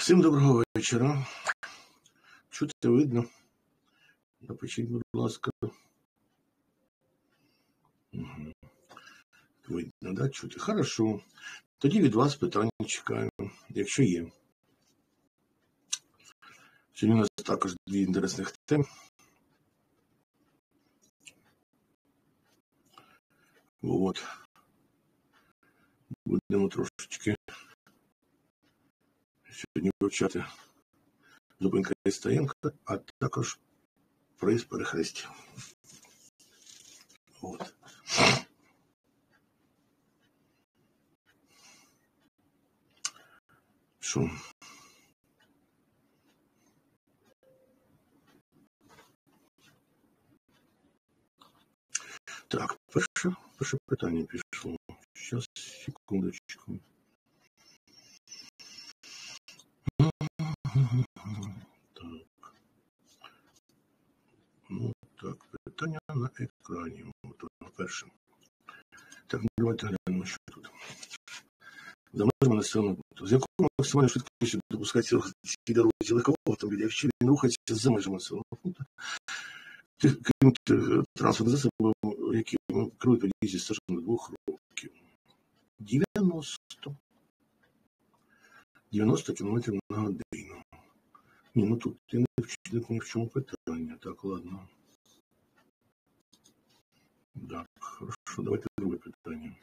Всім доброго вечора. Чути видно? Напишіть, будь ласка. Угу. Видно, да? Чути? Хорошо. Тоді від вас питання чекаю, якщо є. Сьогодні у нас також дві інтересних теми. От. Будемо трошечки сьогодні вивчати зупинка і стоянка, а також проїзд перехрестя. От. Що? Так, перше питання пішло. Зараз, секундочку. Так. Ну, так, питання на екрані. Перше. Так, давайте глянемо, що тут. За межами населеного пункту. З якою максимальною швидкістю допускається цій дорозі легкового автомобіля, якщо він рухається за межами населеного пункту? Крім транспортних засобів, які керують водії зі стажем до 2 років. 90 км на годину. Ні, ну тут я не в чому питання. Так, ладно. Так, хорошо, давайте друге питання.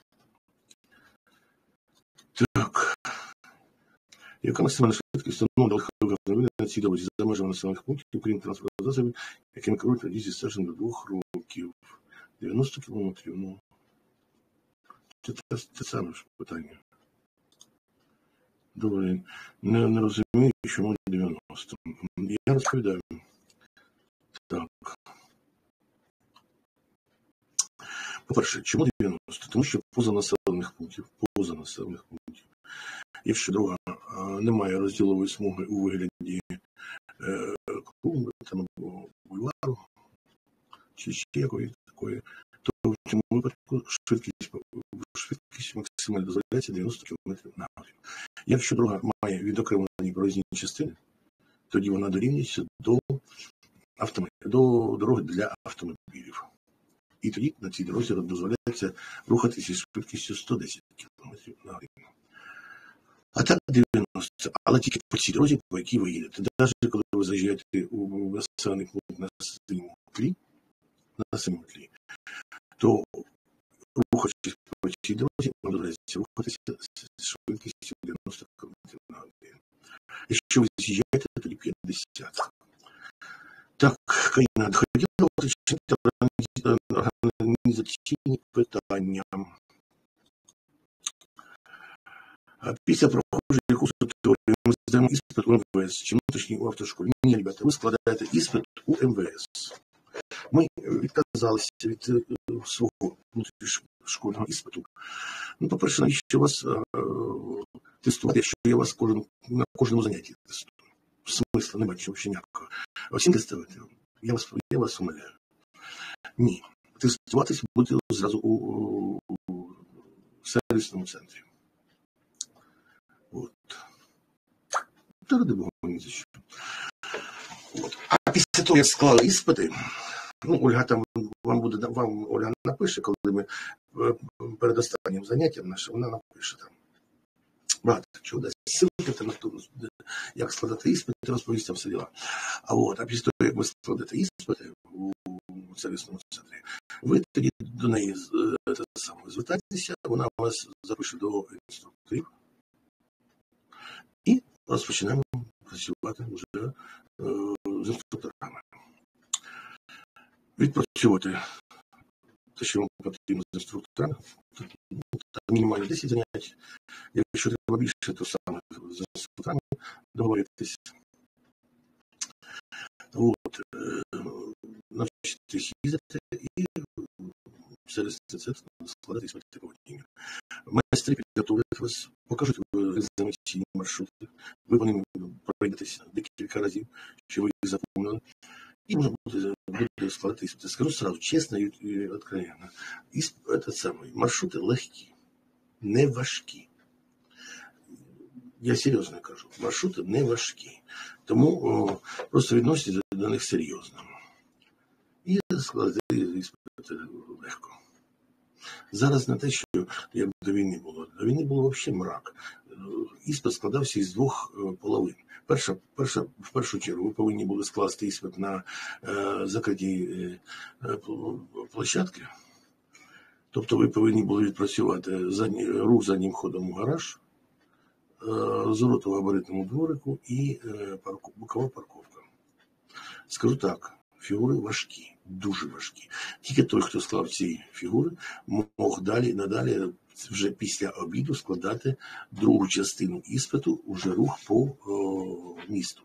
Так. Яка максимальна швидкість встановлена легкових автомобілів на цій дорозі за межами населених пунктів, крім транспортних засобів, якими керують водії зі стажем до 2 років? 90 км, ну. Це саме ж питання. Добре, не розумію, чому 90. Я розповідаю. Так. По-перше, чому 90? Тому що поза населених пунктів, якщо дорога немає розділової смуги у вигляді бульвару, чи ще якої такої, то в цьому випадку швидкість максимально дозволяється 90 км на годину. Якщо дорога має відокремлені проїзні частини, тоді вона дорівнюється до дороги для автомобілів. І тоді на цій дорозі дозволяється рухатися зі швидкістю 110 км на годину. А так 90, але тільки по цій дорозі, по якій ви їдете. Навіть коли ви заїжджаєте у населений пункт на самому тлі, то рухаючись по цій дорозі, вам дозволяється рухатися з швидкістю 90 км на годину. Якщо ви з'їжджаєте, тоді 50. Так, Каріна, хотіла уточнити організаційні питання. Після проходження курсу теорії ми здаємо іспит у МВС, чи внутрішній у автошколі. Ні, ребята, ви складаєте іспит у МВС. Ми відказалися від свого внутрішньошкольного іспиту. Ну, по-перше, навіщо вас тестувати, якщо я вас на кожному занятті тестую? Смисла не бачу взагалі ніякого. А всім тестувати? Я вас умоляю. Ні. Тестуватись буде зразу у сервісному центрі. От. Та ради Бога, ні за що. От. А після того, як склали іспити, ну, Ольга там вам Ольга напише, коли ми перед останнім заняттям наше, вона напише там. Багато чого дасть ссылки там на то, як складати іспити, розповість там все діла. А після того, як ви складете іспити у сервісному центрі, ви тоді до неї звертайтеся, вона вас запише до інструкторів і розпочинаємо працювати вже з інструкторами. Відпрацьовувати те, що вам потрібно з інструкторами, мінімально 10 занять. Якщо треба більше, то саме з інструкторами договоритися. От, навчитись їздити і серед це складати іспити по водінню. Майстри підготовлять вас, покажуть екзаменаційні маршрути, ви по ним пройдетеся декілька разів, що ви їх запомнили, і можна буде складати іспити. Скажу сразу, чесно і откровенно, маршрути легкі, не важкі. Я серйозно кажу, маршрути не важкі. Тому просто відносяться до них серйозно. І складати іспити легко. Зараз не те, що як до війни було. До війни було взагалі мрак. Іспит складався із двох половин. В першу чергу ви повинні були скласти іспит на закритій площадці. Тобто ви повинні були відпрацювати рух заднім ходом у гараж, зворот у габаритному дворику і бокова парковка. Скажу так, фігури важкі, дуже важкі. Тільки той, хто склав ці фігури, мог надалі вже після обіду складати другу частину іспиту, уже рух по місту.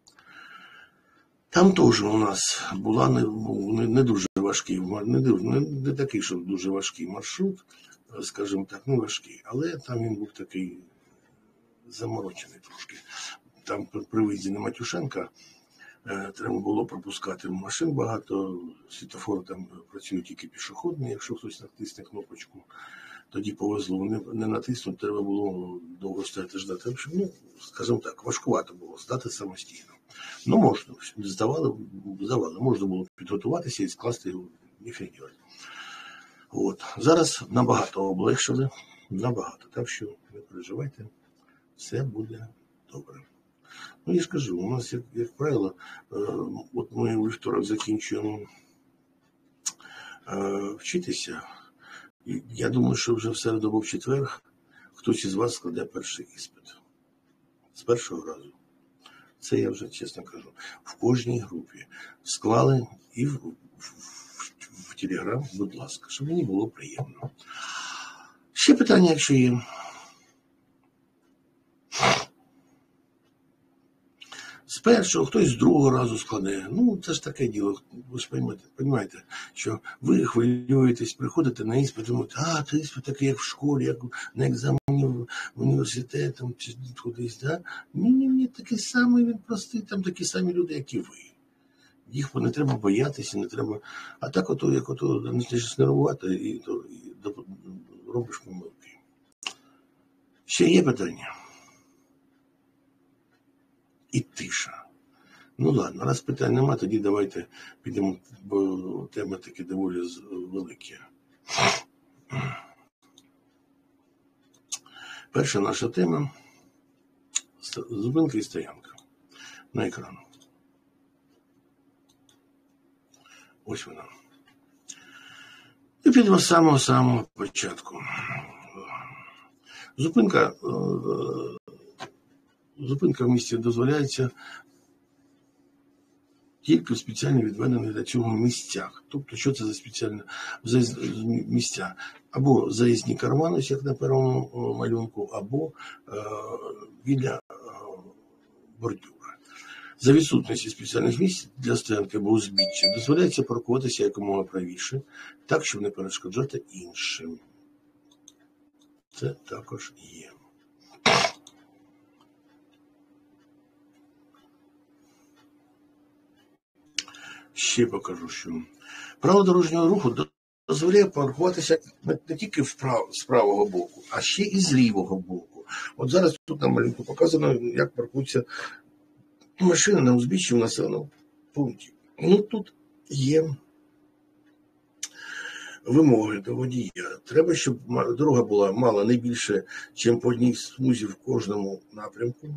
Там теж у нас була не дуже важкий, не такий, що дуже важкий маршрут, скажімо так, не важкий, але там він був такий заморочений трошки. Там при виїзді на Матюшенка треба було пропускати машин багато, світофор там працює тільки пішохідний, якщо хтось натисне кнопочку, тоді повезло, не натиснути, треба було довго стояти ждати. Ну, скажімо так, важкувато було здати самостійно. Ну, можна, здавали, можна було підготуватися і скласти його, ніфіг делать. От. Зараз набагато облегшили, набагато, так що не переживайте, все буде добре. Ну, я ж кажу, у нас, як правило, от ми у вівторок закінчуємо вчитися. І я думаю, що вже в середу або в четвер хтось із вас складе перший іспит. З першого разу. Це я вже чесно кажу. В кожній групі склали і в Телеграм, будь ласка, щоб мені було приємно. Ще питання, якщо є. З першого, хтось з другого разу складе. Ну, це ж таке діло. Ви ж розумієте, що ви хвилюєтесь, приходите на іспит, думаєте, це іспит такий, як в школі, як на екзамені в університеті, чи кудись, да? Ні, такий самий, він простий, там такі самі люди, як і ви. Їх не треба боятися, не треба. А так як почнеш нервувати, і робиш помилки. Ще є питання? І тиша. Ну ладно, раз питань нема, тоді давайте підемо, бо теми такі доволі великі. Перша наша тема – зупинка і стоянка. На екран. Ось вона. І підемо з самого початку. Зупинка в місті дозволяється тільки в спеціально відведених для цього місцях. Тобто, що це за спеціальні місця? Або заїзні кармани, як на першому малюнку, або біля бордюра. За відсутності спеціальних місць для стоянки або узбіччя дозволяється паркуватися якомога правіше, так, щоб не перешкоджати іншим. Це також є. Ще покажу, що правило дорожнього руху дозволяє паркуватися не тільки з правого боку, а ще і з лівого боку. От зараз тут на малюнку показано, як паркуються машини на узбіччі в населеному пункті. Ну, тут є вимоги до водія. Треба, щоб дорога мала не більше, ніж по одній смузі в кожному напрямку.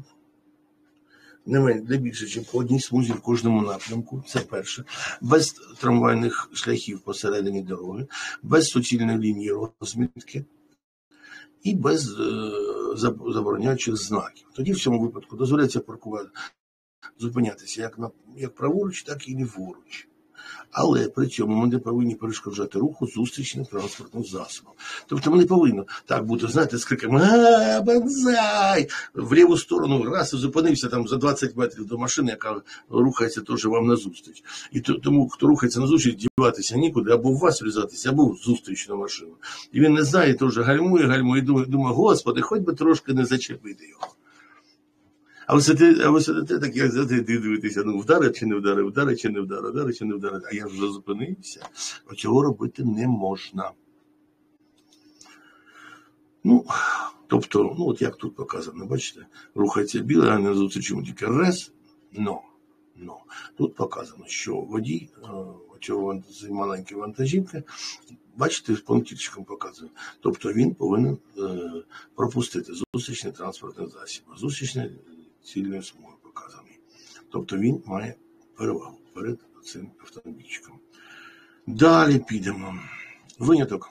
Не більше, ніж по одній смузі в кожному напрямку, це перше. Без трамвайних шляхів посередині дороги, без суцільної лінії розмітки і без забороняючих знаків. Тоді в цьому випадку дозволяється зупинятися як праворуч, так і ліворуч. Але при цьому ми не повинні перешкоджати руху зустрічним транспортним засобом. Тобто ми не повинні так бути, знаєте, з криками «Банзай!» в ліву сторону раз і зупинився там за 20 метрів до машини, яка рухається теж вам назустріч. І тому, хто рухається назустріч, діватися нікуди, або в вас врізатися, або в зустрічну машину. І він не знає, теж гальмує, і думає, господи, хоч би трошки не зачепити його. А ви сидите так, як дивитеся, вдарить чи не вдарить, вдарить чи не вдарить, вдарить чи не вдарить. А я вже зупинився. Цього робити не можна. Ну, Тобто, ну от як тут показано, бачите, рухається біле, а не називається чому тільки рез, но. Тут показано, що водій цього маленької вантажівки, бачите, з пунктичком показує. Тобто він повинен пропустити зустрічний транспортний засіб. Зустрічний цільною смугою показаний. Тобто він має перевагу перед цим автомобільчиком. Далі підемо. Виняток.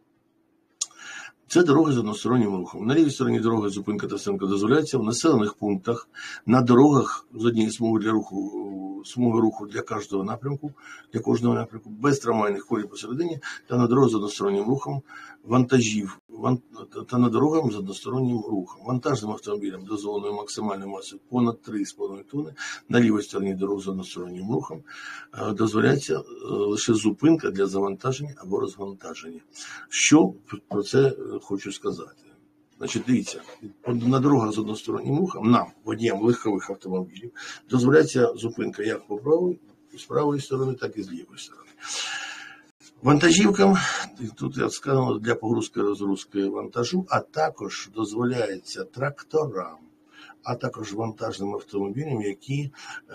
Це дороги з одностороннім рухом. На лівій стороні дороги зупинка та стоянка дозволяється в населених пунктах, на дорогах з однієї смуги руху для кожного напрямку, без трамвайних колій посередині, та на дорогах з одностороннім рухом вантажів, та на дорогах з одностороннім рухом. Вантажним автомобілям дозволеною максимальною масою понад 3,5 тонни, на лівій стороні дорог з одностороннім рухом дозволяється лише зупинка для завантаження або розвантаження. Що про це хочу сказати? Значить, дивіться, на дорогах з одностороннім рухом нам, водіям легкових автомобілів, дозволяється зупинка як з правої сторони, так і з лівої сторони. Вантажівкам, тут я сказав, для погрузки-розгрузки вантажу, а також дозволяється тракторам, а також вантажним автомобілям, які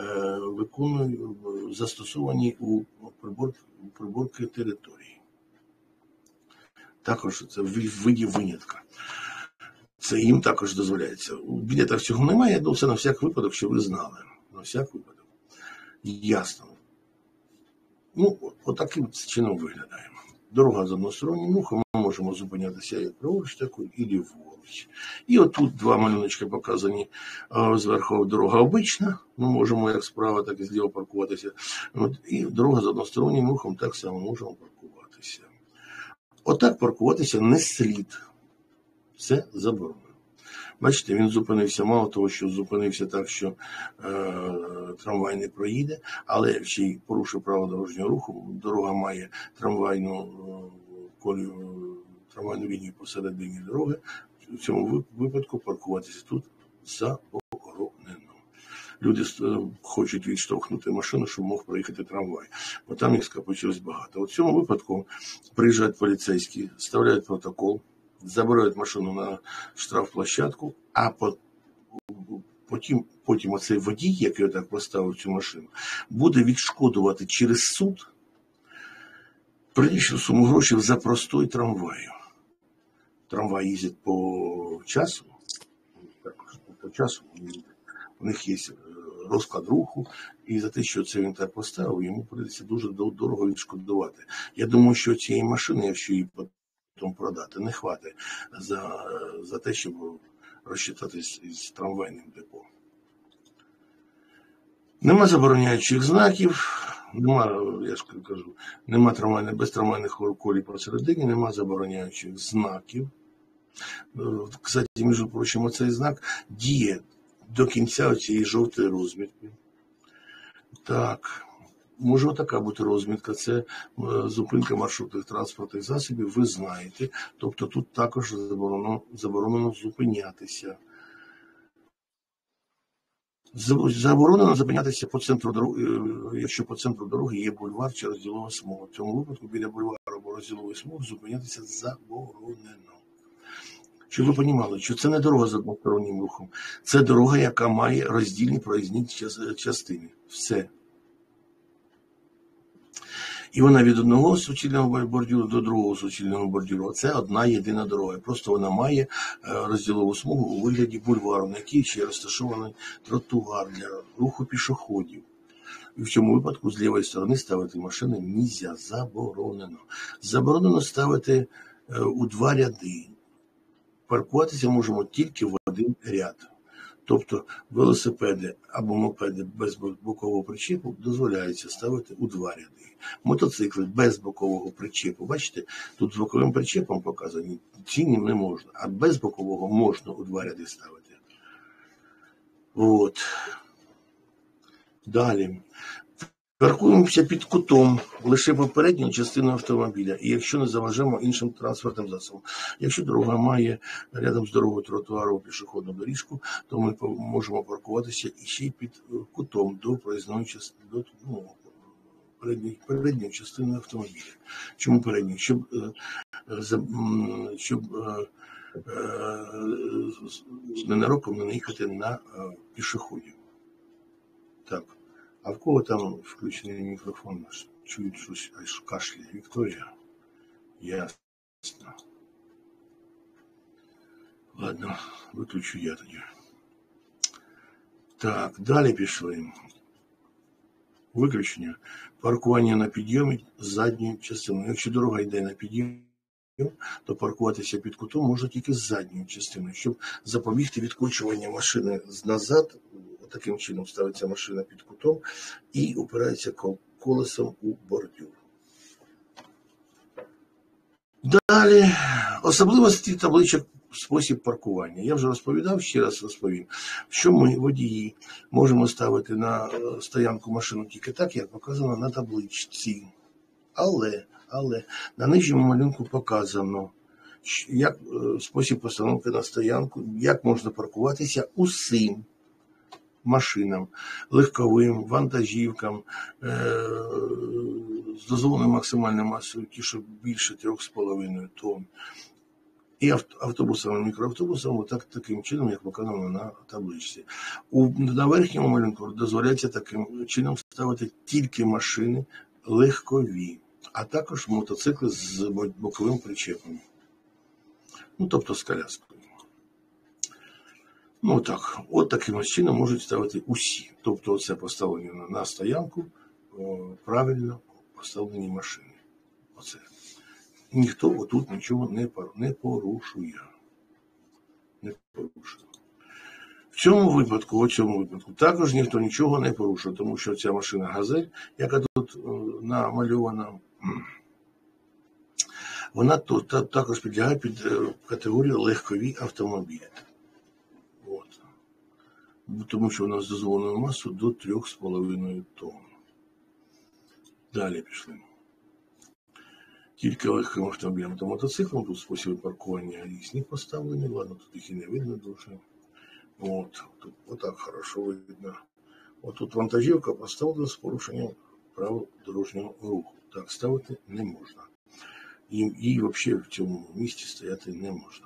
застосовані у приборці території. Також це в виді винятка. Це їм також дозволяється. У білетах цього немає, але це на всяк випадок, що ви знали. На всяк випадок. Ясно. Ну, отаким чином виглядаємо. Дорога з одностороннім рухом, ми можемо зупинятися як праворуч, так і ліворуч. І отут два малюночки показані. Зверху дорога обична, ми можемо як справа, так і зліва паркуватися. І дорога з одностороннім рухом так само можемо паркуватися. Отак паркуватися не слід. Це заборонено. Бачите, він зупинився, мало того, що зупинився так, що трамвай не проїде, але ще й порушив правила дорожнього руху. Дорога має трамвайну лінію посередині дороги. В цьому випадку паркуватися тут заборонено. Люди хочуть відштовхнути машину, щоб мог проїхати трамвай. Бо там їх скопичилось багато. У цьому випадку приїжджають поліцейські, ставляють протокол, забирають машину на штрафплощадку, а потім оцей водій, який отак поставив цю машину, буде відшкодувати через суд прилічну суму грошей за простой трамваю. Трамвай їздить по часу, у них є розклад руху, і за те, що це він так поставив, йому прийдеться дуже дорого відшкодувати. Я думаю, що цієї машини, якщо її продати, не хватить за те, щоб розчитатись з трамвайним депо. Нема забороняючих знаків, нема без трамвайних колій посередині, нема забороняючих знаків. Кстати, між прочим, цей знак діє до кінця цієї жовтої розмітки. Так. Може така бути розмітка, це зупинка маршрутних транспортних засобів, ви знаєте. Тобто тут також заборонено зупинятися. Заборонено зупинятися по центру дороги, якщо по центру дороги є бульвар чи розділова смуга. В цьому випадку біля бульвару або розділової смуги зупинятися заборонено. Щоб ви розуміли, що це не дорога з одностороннім рухом, це дорога, яка має роздільні проїзні частини. Все. І вона від одного суцільного бордюру до другого суцільного бордюру. Це одна єдина дорога. Просто вона має розділову смугу у вигляді бульвару, на якій ще розташований тротуар для руху пішоходів. І в цьому випадку з лівої сторони ставити машини нельзя, заборонено. Заборонено ставити у два ряди. Паркуватися можемо тільки в один ряд. Тобто велосипеди або мопеди без бокового причепу дозволяється ставити у два ряди. Мотоцикли без бокового причепу, бачите, тут з боковим причепом показані, ціні не можна, а без бокового можна у два ряди ставити. От. Далі. Паркуємося під кутом лише попередньою частиною автомобіля, і якщо не заважаємо іншим транспортним засобам. Якщо дорога має рядом з дорогою тротуару пішохідну доріжку, то ми можемо паркуватися і ще й під кутом до проїзної частини, до передньої частини автомобіля. Чому передньої? Щоб ненароком не наїхати на пішоходів. Так, а в кого там включений мікрофон наш? Чують щось, аж кашляє. Вікторія? Ясно. Ладно, виключу я тоді. Так, далі пішли. Виключення. Паркування на підйомі з задньою частиною. Якщо дорога йде на підйом, то паркуватися під кутом можна тільки з задньою частиною. Щоб запобігти відкручуванню машини назад, таким чином ставиться машина під кутом і опирається колесом у бордюр. Далі, особливості табличок спосіб паркування. Я вже розповідав, ще раз розповім, що ми, водії, можемо ставити на стоянку машину тільки так, як показано на табличці. Але на нижньому малюнку показано, як спосіб постановки на стоянку, як можна паркуватися усім машинам, легковим, вантажівкам, з дозволеною максимальною масою, ті, що більше 3,5 тонн, і автобусам, і мікроавтобусам, таким чином, як показано на табличці. На верхньому малюнку дозволяється таким чином ставити тільки машини легкові, а також мотоцикли з боковим причепом. Тобто з коляскою. Так, от таким чином можуть ставити усі. Тобто це поставлені на стоянку правильно поставлені машини. Оце. Ніхто отут нічого не порушує. В цьому випадку також ніхто нічого не порушує, тому що ця машина «Газель», яка тут намальована, вона тут також підлягає під категорію легкові автомобілі. Тому що вона з дозволеною масою до 3,5 тонн. Далі пішли. Тільки легким автомобілем та мотоциклом, тут способи паркування різні поставлені, ладно, тут їх і не видно дуже. Тут отак хорошо видно. Тут вантажівка поставлена з порушенням правил дорожнього руху. Так ставити не можна. Їй взагалі в цьому місці стояти не можна.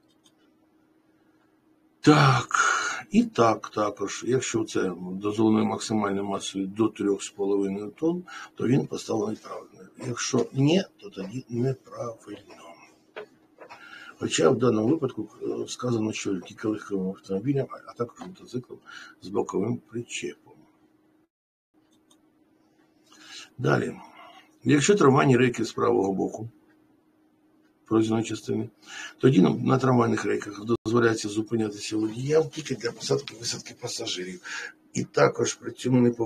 Так, і так також, якщо це дозволеною максимальною масою до 3,5 тонн, то він поставлений правильно. Якщо ні, то тоді неправильно. Хоча в даному випадку сказано, що тільки легковим автомобілем, а також мотоциклом з боковим причепом. Далі. Якщо трамвайні рейки з правого боку проїзної частини, тоді на трамвайних рейках дозволяється зупинятися водіям тільки для посадки і висадки пасажирів. І також при цьому ми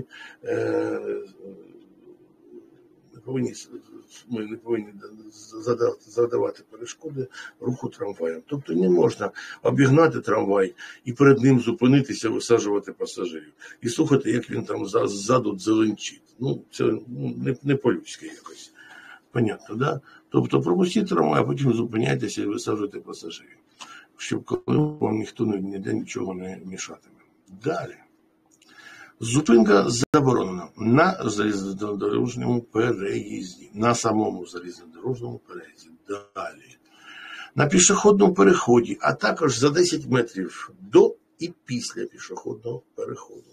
не повинні задавати перешкоди руху трамваям. Тобто не можна обігнати трамвай і перед ним зупинитися, висаджувати пасажирів. І слухати, як він там ззаду дзеленчить. Це не по-людськи якось. Понятно, да? Тобто пропустіть трамвай, а потім зупиняйтеся і висаджуйте пасажирів. Щоб коли вам ніхто ніде нічого не мішатиме. Далі. Зупинка заборонена на залізнодорожньому переїзді. На самому залізнодорожньому переїзді. Далі. На пішохідному переході, а також за 10 метрів до і після пішохідного переходу.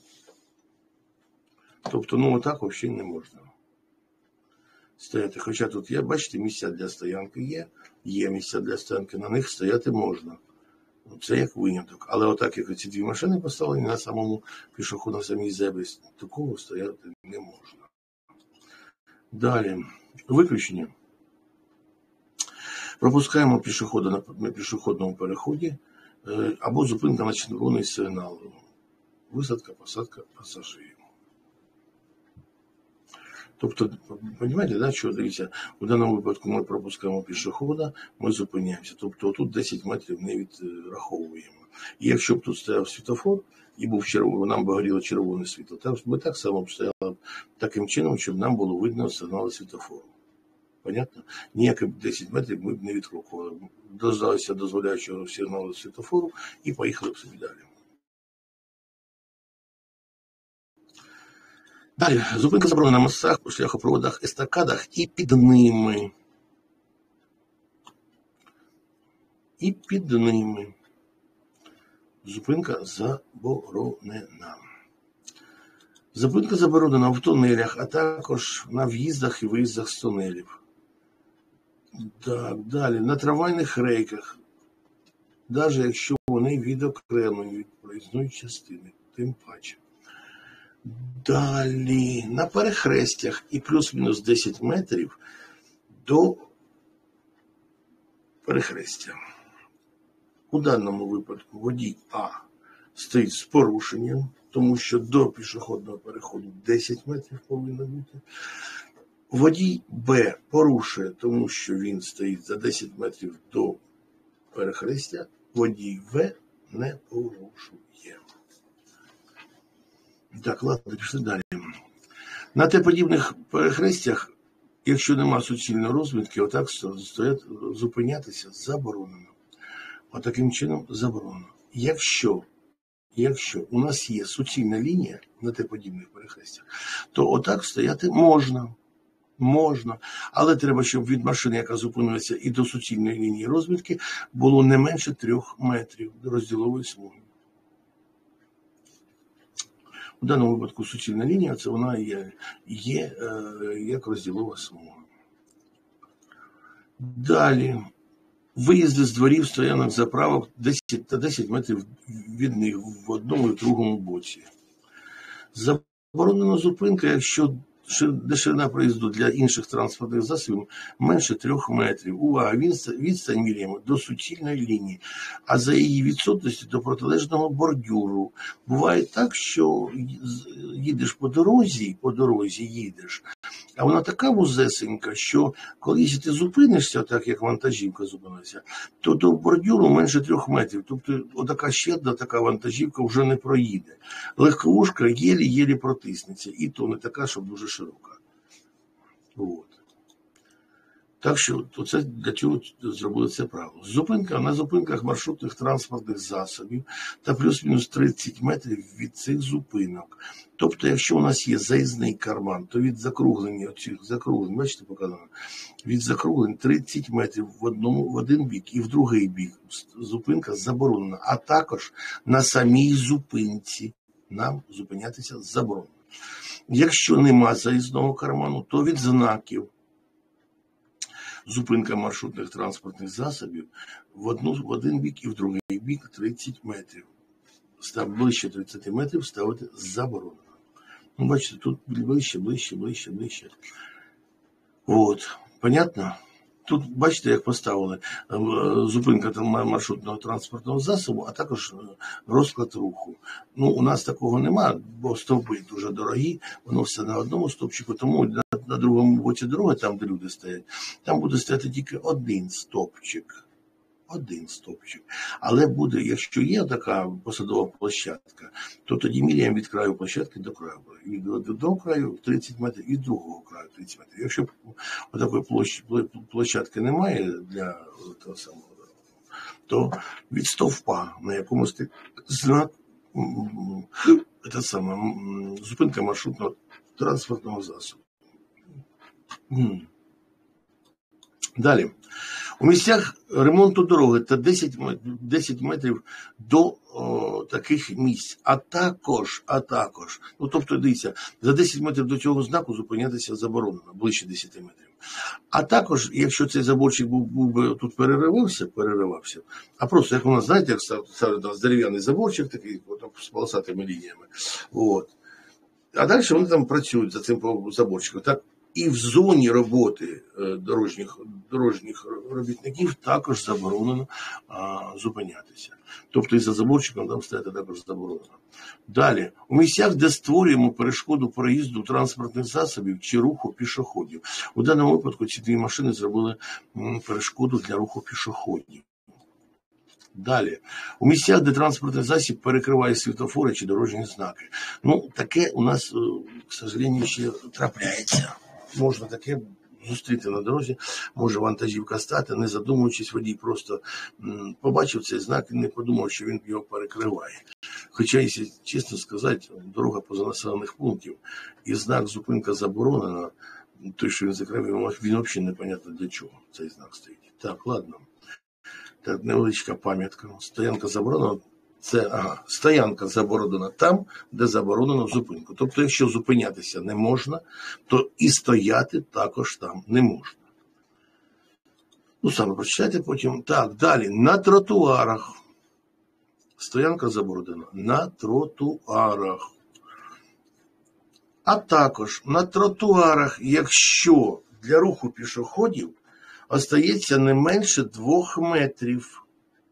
Тобто, отак взагалі не можна стояти. Хоча тут є, бачите, місця для стоянки є місця для стоянки, на них стояти можна. Це як виняток. Але отак, як ці дві машини поставлені на самому пішоходу, на самій зебрі, такого стояти не можна. Далі. Виключення. Пропускаємо пішохода на пішохідному переході або зупинка на червоний сигнал. Висадка, посадка пасажирів. Тобто, розумієте, да, що, дивіться, у даному випадку ми пропускаємо пішохода, ми зупиняємося. Тобто, тут 10 метрів не відраховуємо. І якщо б тут стояв світлофор, і був нам би горіло червоне світло, то ми так само б стояли таким чином, щоб нам було видно сигнали світлофору. Понятно? Ніякі 10 метрів ми б не відкрокували. Дождалися дозволяючого сигналу світлофору і поїхали б собі далі. Далі, зупинка заборонена на мостах, шляхопроводах, естакадах і під ними. і під ними. Зупинка заборонена. Зупинка заборонена в тунелях, а також на в'їздах і виїздах з тунелів. Так, далі. На трамвайних рейках, навіть якщо вони відокремлені від проїзної частини, тим паче. Далі. На перехрестях і плюс-мінус 10 метрів до перехрестя. У даному випадку водій А стоїть з порушенням, тому що до пішохідного переходу 10 метрів повинно бути. Водій Б порушує, тому що він стоїть за 10 метрів до перехрестя. Водій В не порушує. Так, ладно, пішли далі. На Т-подібних перехрестях, якщо нема суцільної розмітки, отак стоять, зупинятися заборонено. Отаким чином заборонено. Якщо у нас є суцільна лінія на Т-подібних перехрестях, то отак стояти можна. Можна. Але треба, щоб від машини, яка зупинилася, і до суцільної лінії розмітки було не менше 3 метрів до розділової смуги. У даному випадку суцільна лінія, це вона є як розділова смуга. Далі. Виїзди з дворів, стоянок, заправок 10 метрів від них в одному і в другому боці. Заборонена зупинка, якщо ширина проїзду для інших транспортних засобів менше 3 метрів. Увага, відстань міряємо до суцільної лінії, а за її відсутності до протилежного бордюру. Буває так, що їдеш по дорозі їдеш, а вона така вузесенька, що коли ти зупинишся, так як вантажівка зупинилася, то до бордюру менше 3 метрів. Тобто отака щедра, така вантажівка вже не проїде. Легковушка єлі-єлі протиснеться. І то не така, щоб дуже широка. От. Так що це для цього зробили це правило. Зупинка на зупинках маршрутних транспортних засобів та плюс-мінус 30 метрів від цих зупинок. Тобто, якщо у нас є заїзний карман, то від закруглення, бачите, показано, від закруглень 30 метрів в один бік і в другий бік зупинка заборонена. А також на самій зупинці нам зупинятися заборонено. Якщо нема заїзного карману, то від знаків. Зупинка маршрутних транспортних засобів в один бік і в другий бік 30 метрів. Ближче 30 метрів ставити заборонено. Ну, бачите, тут ближче. От. Понятно? Тут, бачите, як поставили зупинка маршрутного транспортного засобу, а також розклад руху. Ну, у нас такого нема, бо стовпи дуже дорогі, воно все на одному стовпчику, тому на другому боці дороги, там, де люди стоять, там буде стояти тільки один стовпчик. Але буде, якщо є така посадова площадка, то тоді міряємо від краю площадки до краю. Від одного краю 30 метрів, від другого краю 30 метрів. Якщо такої площадки немає для того самого, то від стовпа, на якому стоїть знак, зупинка маршрутного транспортного засобу. Далі. У місцях ремонту дороги та 10 метрів до таких місць. А також, ну тобто, дивіться, за 10 метрів до цього знаку зупинятися заборонено, ближче 10 метрів. А також, якщо цей заборчик був би тут переривався, а просто, як у нас, знаєте, як ставить дерев'яний заборчик, такий з полосатими лініями. От. А далі вони там працюють за цим заборчиком. Так, і в зоні роботи дорожніх робітників також заборонено зупинятися. Тобто і за заборчиком там стояти також заборонено. Далі. У місцях, де створюємо перешкоду проїзду транспортних засобів чи руху пішоходів. У даному випадку ці дві машини зробили перешкоду для руху пішоходів. Далі. У місцях, де транспортний засіб перекриває світлофори чи дорожні знаки. Ну, таке у нас, к сожалению, ще трапляється. Можна таке зустріти на дорозі, може вантажівка стати, не задумуючись, водій просто побачив цей знак і не подумав, що він його перекриває. Хоча, якщо чесно сказати, дорога поза населених пунктів і знак «Зупинка заборонена», той, що він закрив, він взагалі непонятно для чого цей знак стоїть. Так, ладно. Так, невеличка пам'ятка. Стоянка заборонена. Стоянка заборонена там, де заборонено зупинку. Тобто, якщо зупинятися не можна, то і стояти також там не можна. Ну, саме прочитайте потім. Так, далі. На тротуарах. Стоянка заборонена. На тротуарах. А також на тротуарах, якщо для руху пішоходів остається не менше 2 метрів.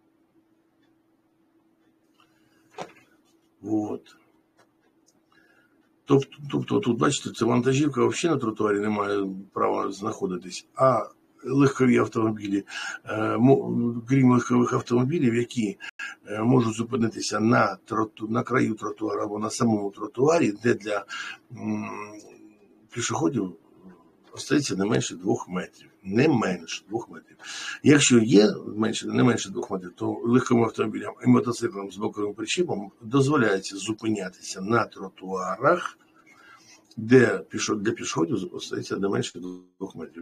От. Тобто, тут, бачите, це вантажівка взагалі на тротуарі не має права знаходитись, а легкові автомобілі, крім легкових автомобілів, які можуть зупинитися на краю тротуару або на самому тротуарі, де для пішоходів остається не менше 2 метрів. Не менше 2 метрів. Якщо є не менше 2 метрів, то легковим автомобілям і мотоциклам з боковим причіпом дозволяється зупинятися на тротуарах, де для пішоходів остається не менше 2 метрів.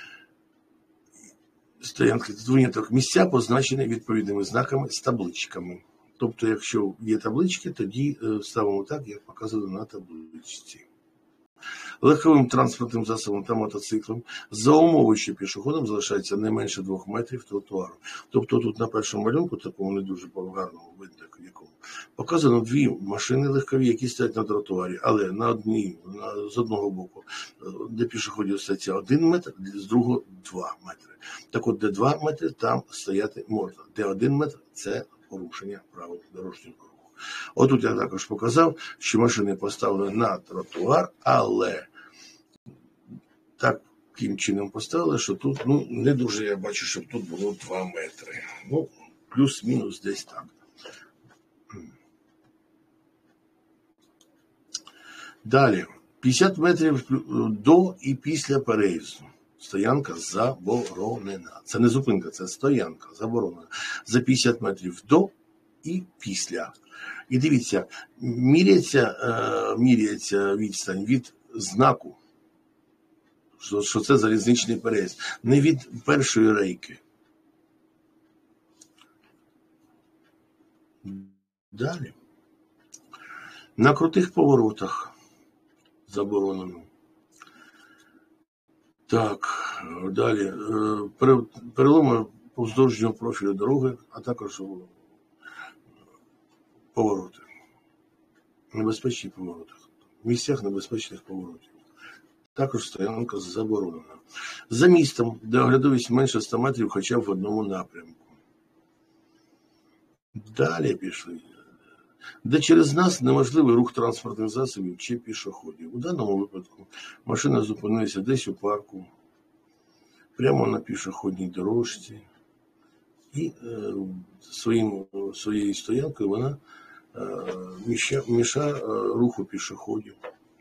Стоянки виняток місця позначені відповідними знаками з табличками. Тобто, якщо є таблички, тоді ставимо так, як показано на табличці. Легковим транспортним засобом та мотоциклом за умови, що пішоходом залишається не менше 2 метрів тротуару. Тобто тут на першому малюнку, такому не дуже гарному видно, якому, показано 2 машини легкові, які стоять на тротуарі, але з одного боку, де пішоходів остається 1 метр, з другого 2 метри. Так от, де 2 метри, там стояти можна. Де 1 метр – це порушення правил дорожнього руху. Отут я також показав, що машини поставлені на тротуар, але таким чином поставили, що тут, не дуже я бачу, щоб тут було 2 метри. Плюс-мінус десь так. Далі. 50 метрів до і після переїзду. Стоянка заборонена. Це не зупинка, це стоянка заборонена. За 50 метрів до і після. І дивіться, міряється відстань від знаку, що це залізничний переїзд, не від першої рейки. Далі. На крутих поворотах заборонено. Так, далі. Переломи повздовжнього профілю дороги, а також повороти. Небезпечні повороти. В місцях небезпечних поворотів. Також стоянка заборонена. За містом, де оглядовість менше 100 метрів хоча б в одному напрямку. Далі пішли. Де через нас неможливий рух транспортних засобів чи пішоходів. У даному випадку машина зупинилася десь у парку, прямо на пішохідній дорожці. І своєю стоянкою вона мішає руху пішоходів.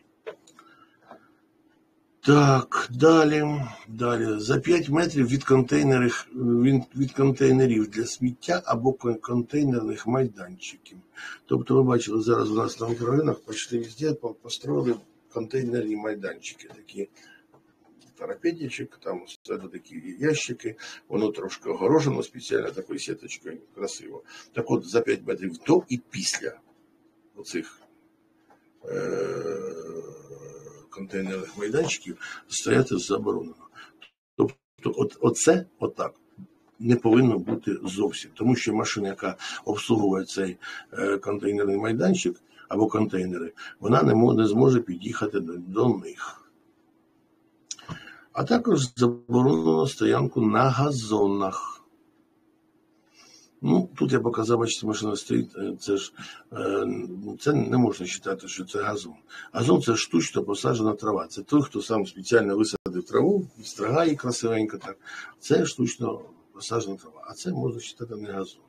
Так, далі. За 5 метрів від контейнерів для сміття або контейнерних майданчиків. Тобто, ви бачили, зараз у нас на мікрорайонах почти везде построили контейнерні майданчики. Такі парапетичок, там стоять такі ящики, воно трошки огорожено спеціально такою сіточкою, красиво. Так от, за 5 метрів до і після оцих контейнерних майданчиків стояти заборонено. Тобто оце отак не повинно бути зовсім. Тому що машина, яка обслуговує цей контейнерний майданчик або контейнери, вона не зможе під'їхати до них. А також заборонено стоянку на газонах. Тут я показав, бачите, машина стоїть, це не можна вважати, що це газон. Газон – це штучно посаджена трава. Це той, хто сам спеціально висадив траву, стригає красивенько так. Це штучно посаджена трава, а це можна вважати не газон.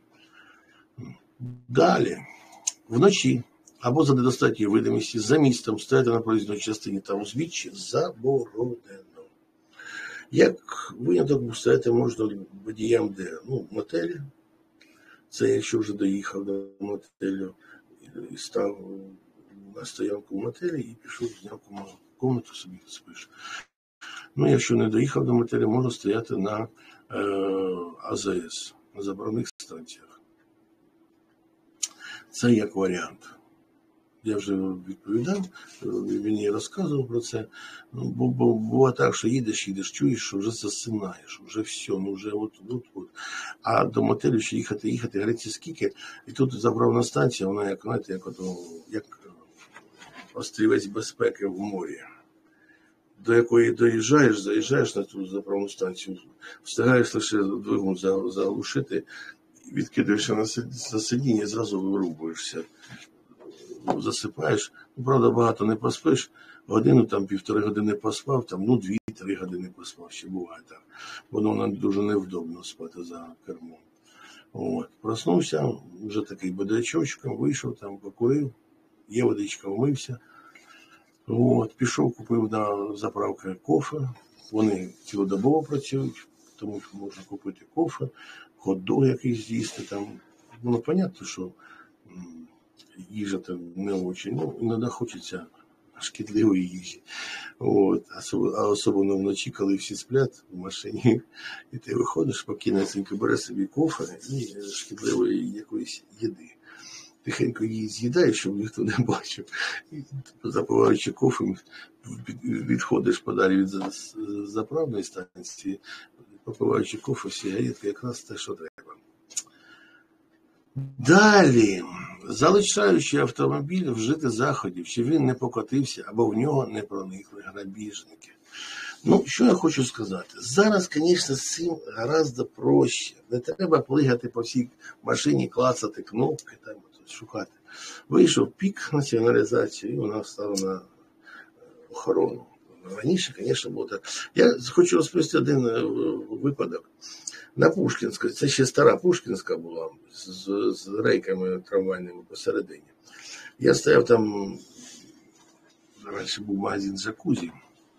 Далі, вночі або за недостатньою видимості за містом стояти на проїзній частині та узбіччі заборонено. Як виняток стояти можна водіям, де мотелі. Це якщо вже доїхав до мотелю і став на стоянку в мотелі і пішов, зняв комнату собі спиш. Якщо не доїхав до мотелю, можна стояти на АЗС. на заправних станціях. Це як варіант. Я вже відповідав, він мені розказував про це. Ну, бо буває так, що їдеш, чуєш, що вже засинаєш, вже все, ну вже от. А до мотелю ще їхати, греться скільки. І тут заправна станція, вона як, знаєте, як острівець безпеки в морі, до якої заїжджаєш на ту заправну станцію, встигаєш лише двигун заглушити, відкидаєшся на сидіння і зразу вирубуєшся. Засипаєш, ну, правда, багато не поспиш, годину, там, 1,5 години поспав, там, ну, 2-3 години поспав, ще буває так. Воно дуже невдобно спати за кермом. От. Проснувся, вже такий бодрячочком, вийшов, там, покурив, є водичка, вмився. От. Пішов, купив на заправки кофе, вони цілодобово працюють, тому що можна купити кофе, хот-дог якийсь з'їсти, там, воно, понятно, що їжа там не очень, ну, іноді хочеться шкідливої їжі. От. А особливо вночі, коли всі сплять в машині, і ти виходиш, спокійнесенько береш собі кофе і шкідливої якоїсь їди. Тихенько її з'їдаєш, щоб ніхто не бачив. І, запиваючи кофе, відходиш подалі від заправної станції, попиваючи кофе, сигаретки, якраз те, що треба. Далі, залишаючи автомобіль вжити заходів, чи він не покотився, або в нього не проникли грабіжники. Ну, що я хочу сказати? Зараз, звісно, з цим гораздо проще. Не треба плигати по всій машині, клацати кнопки, там, шукати. Вийшов пік націоналізації, і вона стала на охорону. Раніше, звісно, було так. Я хочу розповісти один випадок. На Пушкінській, це ще стара Пушкінська була, з рейками трамвайними посередині. Я стояв там, раніше був магазин «Джакузі».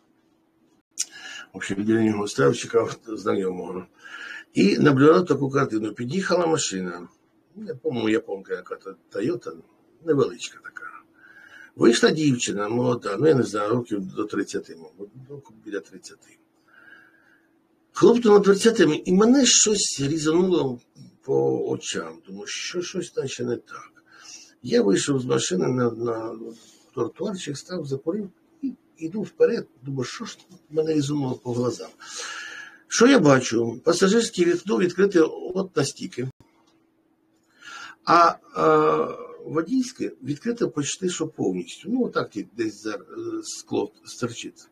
В общем, біля нього стояв, чекав знайомого. І наблюдав таку картину. Під'їхала машина, я пам'ятаю, японка яка-то, Тойота, невеличка така. Вийшла дівчина молода, ну я не знаю, років до 30, мабуть, біля 30. Хлопцю на 30-ми, і мене щось різануло по очам, тому що щось наче не так. Я вийшов з машини на тротуарчик, став, закурив і йду вперед, думаю, що ж мене різануло по глазам. Що я бачу? Пасажирське вікно відкрите от настільки, а водійське відкрите почти що повністю. Ну, отак десь скло стерчить.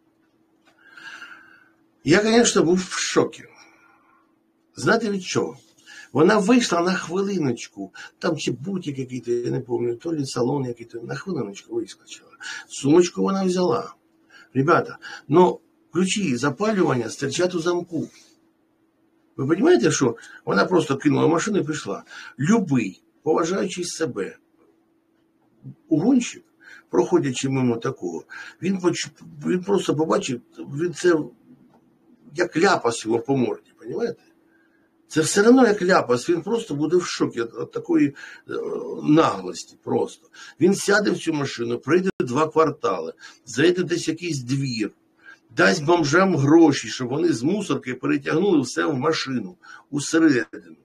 Я, звісно, був в шокі. Знаєте від чого? Вона вийшла на хвилиночку, там чи бутик якийсь, я не пам'ятаю, то ли салон якийсь, на хвилиночку вискочила. Сумочку вона взяла. Ребята, но ключі запалювання стирчать у замку. Ви розумієте, що вона просто кинула машину і пішла. Любий, поважаючи себе, угонщик, проходячи мимо такого, він просто побачив, він це як ляпас його по морді, розумієте? Це все одно як ляпас, він просто буде в шокі від такої наглості просто. Він сяде в цю машину, пройде 2 квартали, зайде десь якийсь двір, дасть бомжам гроші, щоб вони з мусорки перетягнули все в машину, усередину.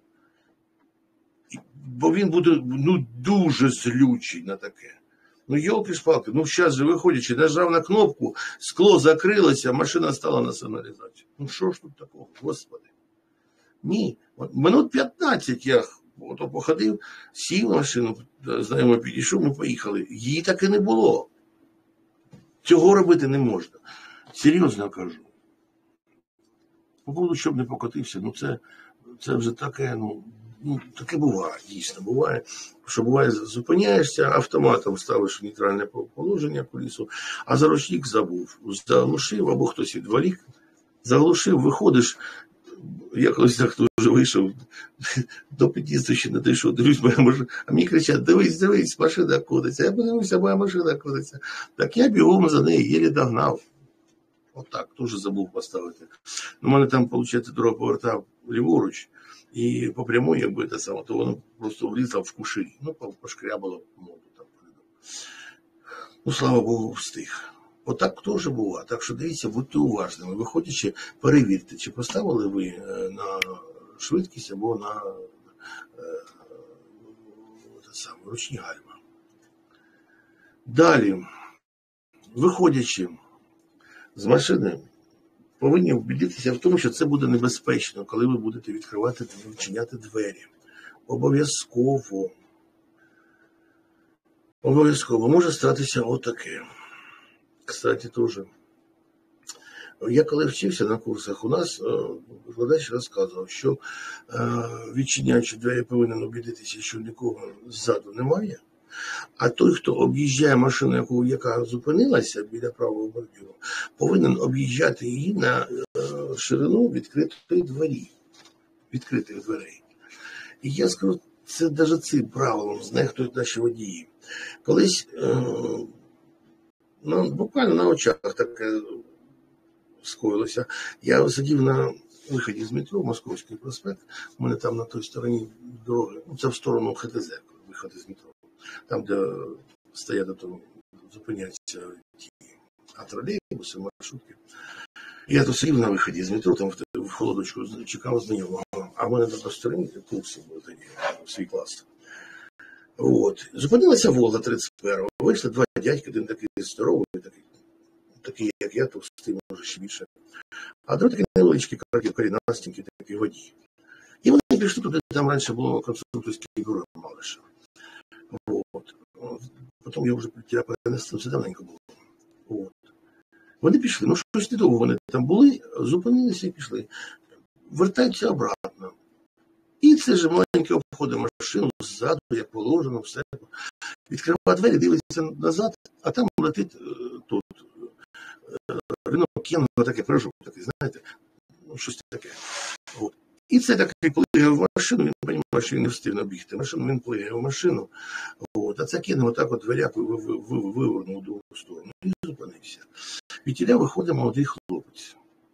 Бо він буде дуже злючий на таке. Ну, йолки-шпалки, ну, зараз же виходячи, нажав на кнопку, скло закрилося, машина стала на сигналізацію. Ну, що ж тут такого, господи? Ні. От, минут 15 я походив, сів в машину, знаємо, підійшов, ми поїхали. Її так і не було. Цього робити не можна. Серйозно кажу. По поводу, щоб не покотився, ну, це вже таке, ну, таке буває, дійсно буває, що буває, зупиняєшся, автоматом ставиш в нейтральне положення колесо, а за ручник забув, заглушив, або хтось відволік, заглушив, виходиш, я колись так вже вийшов, до під'їзду ще не дійшов, дивлюсь, моя машина, а мені кричать, дивись, машина кодиться, я подивився, моя машина кодиться, так я бігом за неї єлі догнав. Отак, теж забув поставити. У мене там, виходить, дорога повертав ліворуч, і по прямой, якби те саме, то воно просто влізло в куші. Ну, пошкрябало ногу там. Ну, слава Богу, встиг. Отак теж буває. Так що, дивіться, будьте уважними. Виходячи, перевірте, чи поставили ви на швидкість або на ручні гальма. Далі, виходячи з машини, повинні вбідитися в тому, що це буде небезпечно, коли ви будете відкривати та відчиняти двері. Обов'язково. Може статися отаке. Кстати, теж. Я коли вчився на курсах, у нас викладач розказував, що відчиняючи двері, повинен убідитися, що нікого ззаду немає. А той, хто об'їжджає машину, яка зупинилася біля правого бордюру, повинен об'їжджати її на ширину відкритих дверей. І я скажу, це навіть цим правилом знехтують наші водії. Колись, буквально на очах таке скоїлося. Я сидів на виході з метро, Московський проспект, у мене там на той стороні дороги, це в сторону ХТЗ, виходи з метро. Там, де стоять, зупиняються ті тролейбуси, маршрутки. Я тут сидів на виході з метро, там в холодочку чекав знайомого. А в мене на стороні курси були тоді, свій клас. От. Зупинилася Волга 31-го. Вийшли два дядьки, один такий здоровий, такий, як я, товстий, може ще більше. А другий такий невеличкий, корінастенький, такий водій. І вони пішли туди, там раніше було конструкторське бюро Малиша. От. Потім я вже перенесли, це давненько було. От. Вони пішли, щось недовго вони там були, зупинилися і пішли. Вертаються обратно. І це ж маленький обходить машину ззаду, як положено, все. Відкриває двері, дивиться назад, а там летить тут Рено Кен, таке пирожок, такий, знаєте, щось таке. От. І це такий плигає в машину, він розуміє, що він не встиг обігти машину, він плигає в машину. От. А це Кен отак от дверяку вивернув в другу сторону і зупинився. Від тіля виходить молодий хлопець.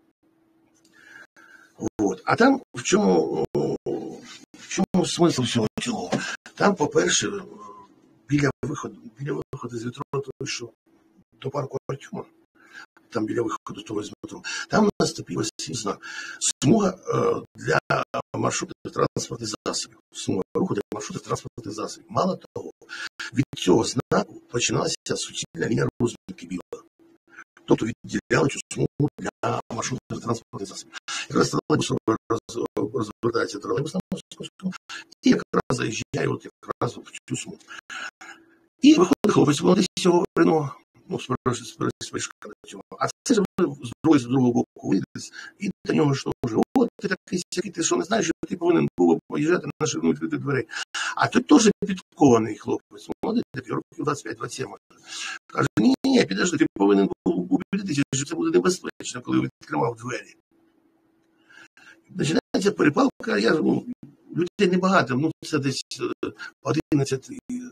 От. А там в чому смисл всього цього? Там, по-перше, біля виходу з метро, той, що до парку Артема, там біля виходу того з метро, там наступив знак. Смуга для маршрутних транспортних засобів. Смуга руху для маршрутних транспортних засобів. Мало того, від цього знаку починалася суцільна лінія розмітки біла. Тобто відділяли цю смугу для маршрутних транспортних засобів. Якраз тролейбус розвертається тролейбус на Московському і якраз заїжджає якраз в цю смугу. І виходить хлопець, молодий з цього Рено, з перешка до цього. А це ж з другого боку вийде, і до нього що вже, от ти такий сякий, ти що не знаєш, що ти повинен був поїжджати на ширину відкритих дверей. А тут теж підкований хлопець, молодий, такий, років 25-27. Каже, ні, підожди, ти повинен був убедитися, що це буде небезпечно, коли відкривав двері. Починається перепалка, людей небагато, це десь 11,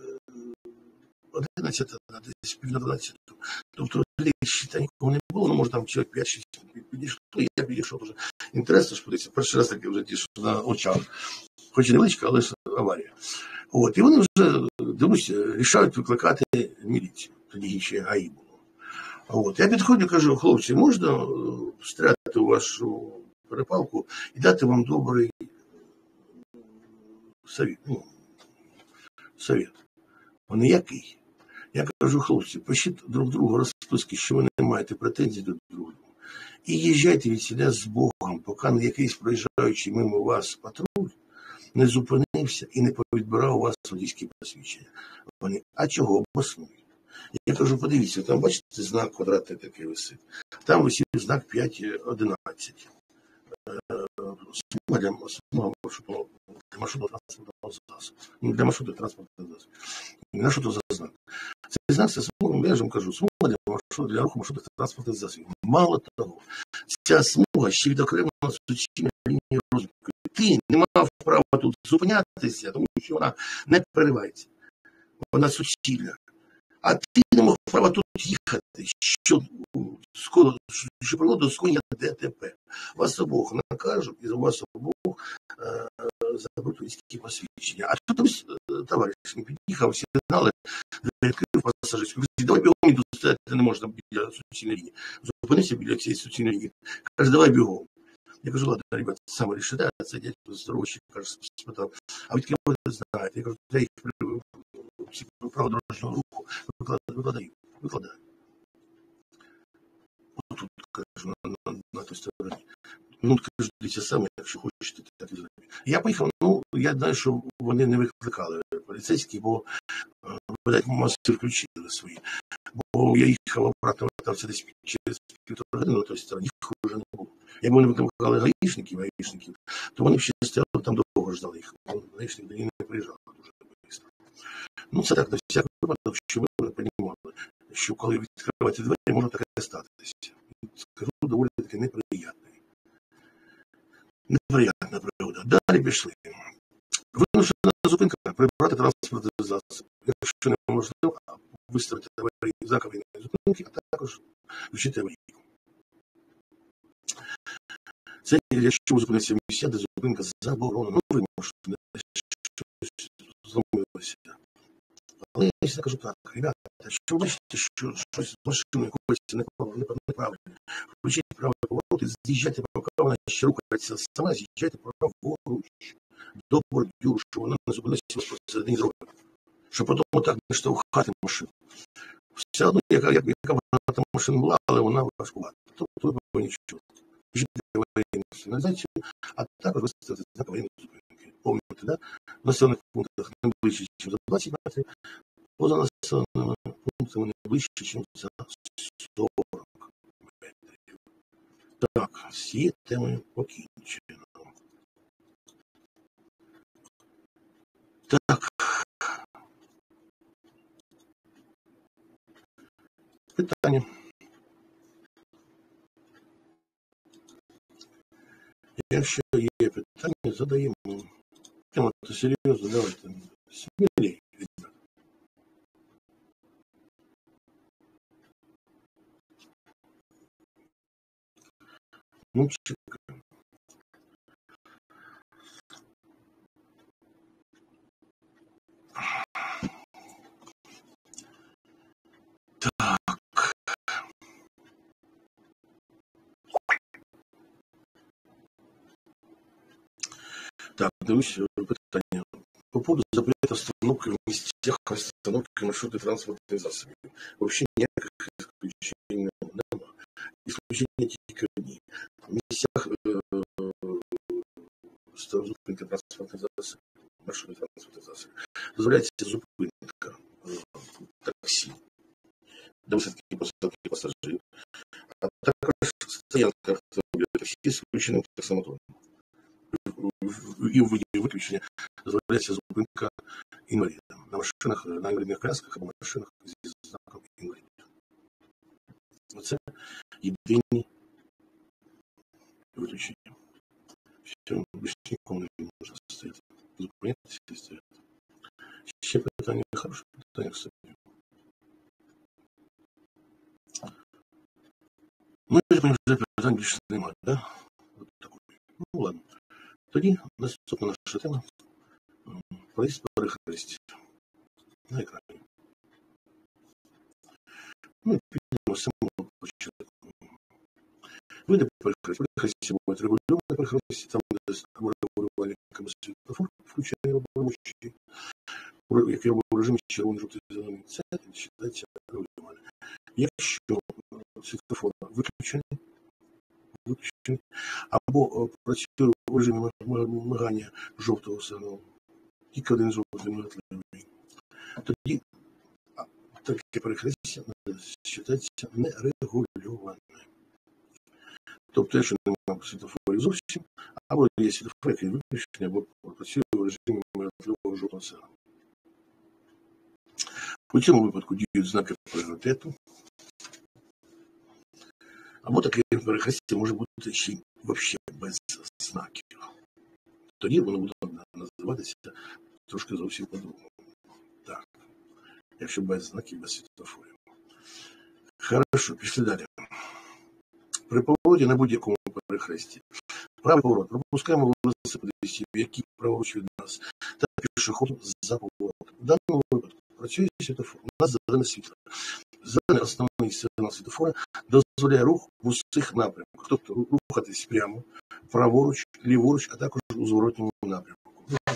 десь пів на 12. Тобто ще нікого не було, може там чоловік 5-6 підійшло, я підійшов дуже. Інтересно ж подивитися, перший раз таки вже ті, на очах. Хоч і невеличка, але ж аварія. От, і вони вже, дивлюсь, рішають викликати міліцію. Тоді ще ГАІ було. От, я підходжу, кажу, хлопці, можна встряти у вашу перепалку і дати вам добрий совет. Вони який? Я кажу, хлопці, пишіть друг другу розписки, що ви не маєте претензій до друг друга. І їжджайте від сіля з Богом, поки якийсь проїжджаючий мимо вас патруль не зупинився і не повідбирав у вас водійські посвідчення. Вони, а чого обоснують? Я кажу, подивіться, там бачите, знак квадратний такий висить. Там висів знак 5.11. Смуга для маршрутного транспортного засобу. Для маршрутного транспортного засобу. На що то за знак? Цей знак, це смуга, я ж вам кажу, смуга для руху маршрутних транспортних засобів. Мало того, ця смуга ще відокремлена суцільна лінія розвитку. Ти не мав права тут зупинятися, тому що вона не переривається. Вона суцільна. А ти не мав права тут їхати, що приводить до скоєння ДТП. Вас обох накажуть і вас обох заберуть водійські посвідчення. А тут ось товариш не під'їхав, сигнали, відкрив пасажирську. Давай бігом, і тут стояти не можна біля суцільної лінії. Зупинився біля цієї суцільної лінії. Каже, давай бігом. Я кажу, ладно, ребята, сами решите, це дядько здоровий, каже, спитав, а від ким ви знаєте? Я кажу, я їх право дорожнього руху викладаю. Отут, кажу, на той стороні. Ну, кажу, дивіться саме, якщо хочете, так і зробити. Я поїхав, я знаю, що вони не викликали поліцейські, бо, видать, маси включили свої. Бо я їхав обратно, вертався десь через півтора години на той стороні, їх вже не було. Якби вони викликали гаїшників, то вони ще стояли там довго ждали їх. Гаїшник до них не приїжджав дуже швидко. Це так, на всяк випадок, щоб ви розуміли, що коли відкриваєте двері, може таке статися. Скажу, доволі таки неприятна правда. Далі пішли. Винуждена зупинка, прибрати транспортний засіб. Якщо неможливо, виставити знак аварійної зупинки, а також включити аварійку. Це якщо зупиниться в місця, де зупинка заборонена. Ви можете щось зломилося. Але я ще кажу так, ребята, якщо бачите, що щось з машиною хочеться неправильно, включіть правий поворот і з'їжджайте, поки вона ще рухається сама, з'їжджайте праворуч до бордюру, що вона не зупинилася посередині дороги. Щоб потім отак не штовхати машину. Все одно, яка багато машин була, але вона важкувата. Тобто ви повинні нічого. Включіть аварійну сигналізацію, а також виставити знак аварійної зупинки. Пам'ятаєте, да? В населених пунктах не ближче, ніж за 20 метрів, поза населеними пунктами не ближче, ніж за 40 метрів. Так, всі теми покінчено. Так. Питання. Якщо є питання, задаємо. Тема то серйозно, давайте. Смілей, ребята. Чекаємо. Так, дивлюсь питання. По поводу запрета остановки в місцях остановки маршрутних транспортних засобів. Взагалі ніяких исключень нема. Исключення тільки одні. В місцях зупинки транспортних засобів, маршрутних транспортних засобів, дозволяється зупинка таксі, де висадки посадки пасажирів, а також стоянка автомобіля таксі з включеним таксомотором. І в виді виключення дозволяється зупинка інвалідам на машинах, на інвалідних колясках або машинах зі знаком інвалідів. Оце єдині виключення. Все, більше нікому не можна стояти. Зупинятися і стояти. Ще питання, хороше питання, кстати. Я вже питань більше немає, да? От такої. Ладно. Тоді наступна наша тема – проїзд перехрестя на екрані. Підемо з самого початку. Види перехрестя. Перехрестя бувають регульовані перехрестя, там де регулювальниками світлофор включений робочий, який робить в режимі червоний, жовтий, зелений. Це вважається регулювання. Якщо світлофор виключений, або працює в режимі мигання жовтого сигналу, тільки один жовтий мигатливий, тоді таке перехрестя вважається нерегульоване. Тобто, якщо немає світлофорів зовсім, або є світлофор, який виключений, або працює в режимі мигатливого жовтого сигналу. У цьому випадку діють знаки пріоритету, або таке перехрестя може бути ще взагалі без знаків. Тоді воно буде називатися трошки зовсім по-другому. Так. Якщо без знаків, без світлофорів. Хорошо, пішли далі. При повороті на будь-якому перехресті. Правий поворот. Пропускаємо велосипедистів, які праворуч від нас, та пішоходів за поворотом. В даному випадку працює світлофор. У нас зелене світло. Зелений основний сигнал світлофора дозволяє рух в усіх напрямках, тобто рухатись прямо, праворуч, ліворуч, а також у зворотньому напрямку.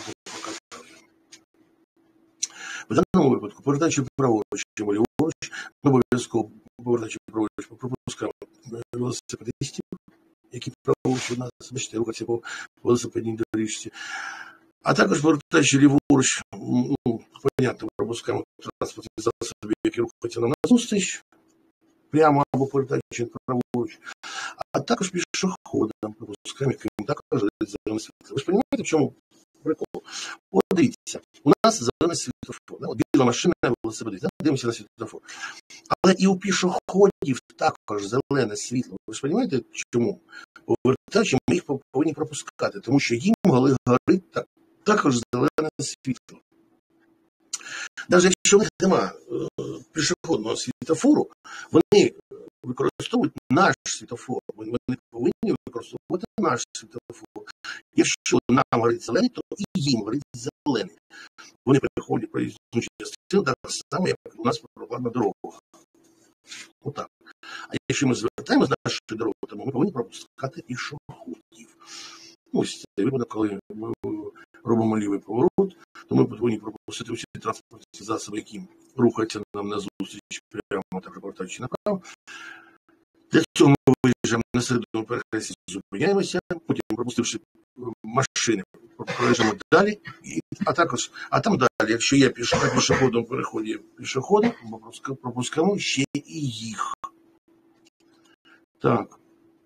В даному випадку, повертаючи праворуч або ліворуч, ми обов'язково, повертаючи праворуч, пропускаємо велосипедистів, які праворуч від нас, бачите, рухаються по велосипедній доріжці. А також, повертаючи ліворуч, понятно, пропускаємо транспортні засоби, які рухаються нам назустріч, прямо або повертаючи праворуч. А також пішоходам пропускаємо, яким також зелене світло. Ви ж розумієте, в чому прикол? От дивіться, у нас зелене світлофор, да? Біла машина, велосипедист, да? Дивимося на світлофор. Але і у пішоходів також зелене світло. Ви ж розумієте, чому? Повертаючи, ми їх повинні пропускати, тому що їм горить також зелене світло. Навіть якщо в них немає пішохідного світлофору, вони використовують наш світлофор. Вони повинні використовувати наш світлофор. Якщо нам горить зелений, то і їм горить зелений. Вони переходять проїзну частину так само, як у нас прокладна дорога. Отак. А якщо ми звертаємося з нашої дороги, то ми повинні пропускати пішоходів. Ось цей випадок, коли ми робимо лівий поворот, то ми повинні пропустити усі транспортні засоби, які рухаються нам назустріч, прямо так повертаючи направо. Для цього ми виїжджаємо на середину перехресті, зупиняємося, потім, пропустивши машини, проїжджаємо далі, а там далі, якщо є на пішохідному переході пішоходи, ми пропускаємо ще і їх. Так.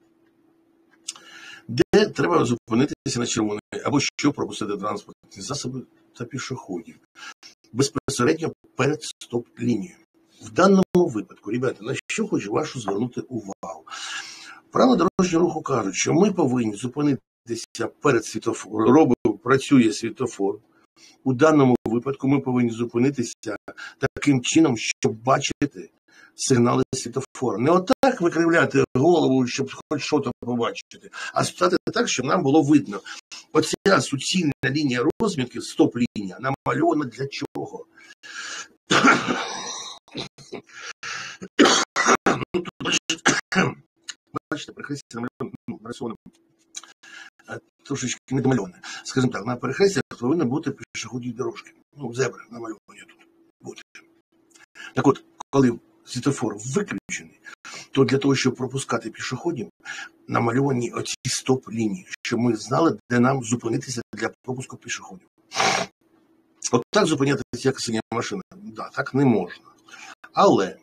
Де треба зупинитися на червоний, або що пропустити транспортні засоби та пішоходів. Безпосередньо перед стоп-лінією. В даному випадку, ребята, на що хочу вашу звернути увагу. Правила дорожнього руху кажуть, що ми повинні зупинитися перед світлофором, працює світлофор. У даному випадку ми повинні зупинитися таким чином, щоб бачити сигнали світлофора. Не отак викривляти голову, щоб хоч щось побачити, а стати так, щоб нам було видно. Оця суцільна лінія розмітки, стоп-лінія, намальована для чого? Ну, тут, бачите, перехрестя нарисоване трошечки недомальоване. Скажімо так, на перехрестях повинні бути пішохідні дорожки. Зебри намальовані тут будуть. Так от, коли світлофор виключений, то для того, щоб пропускати пішоходів, намальовані оці стоп-лінії, щоб ми знали, де нам зупинитися для пропуску пішоходів. От так зупинятися, як синя машина. Да, так не можна. Але,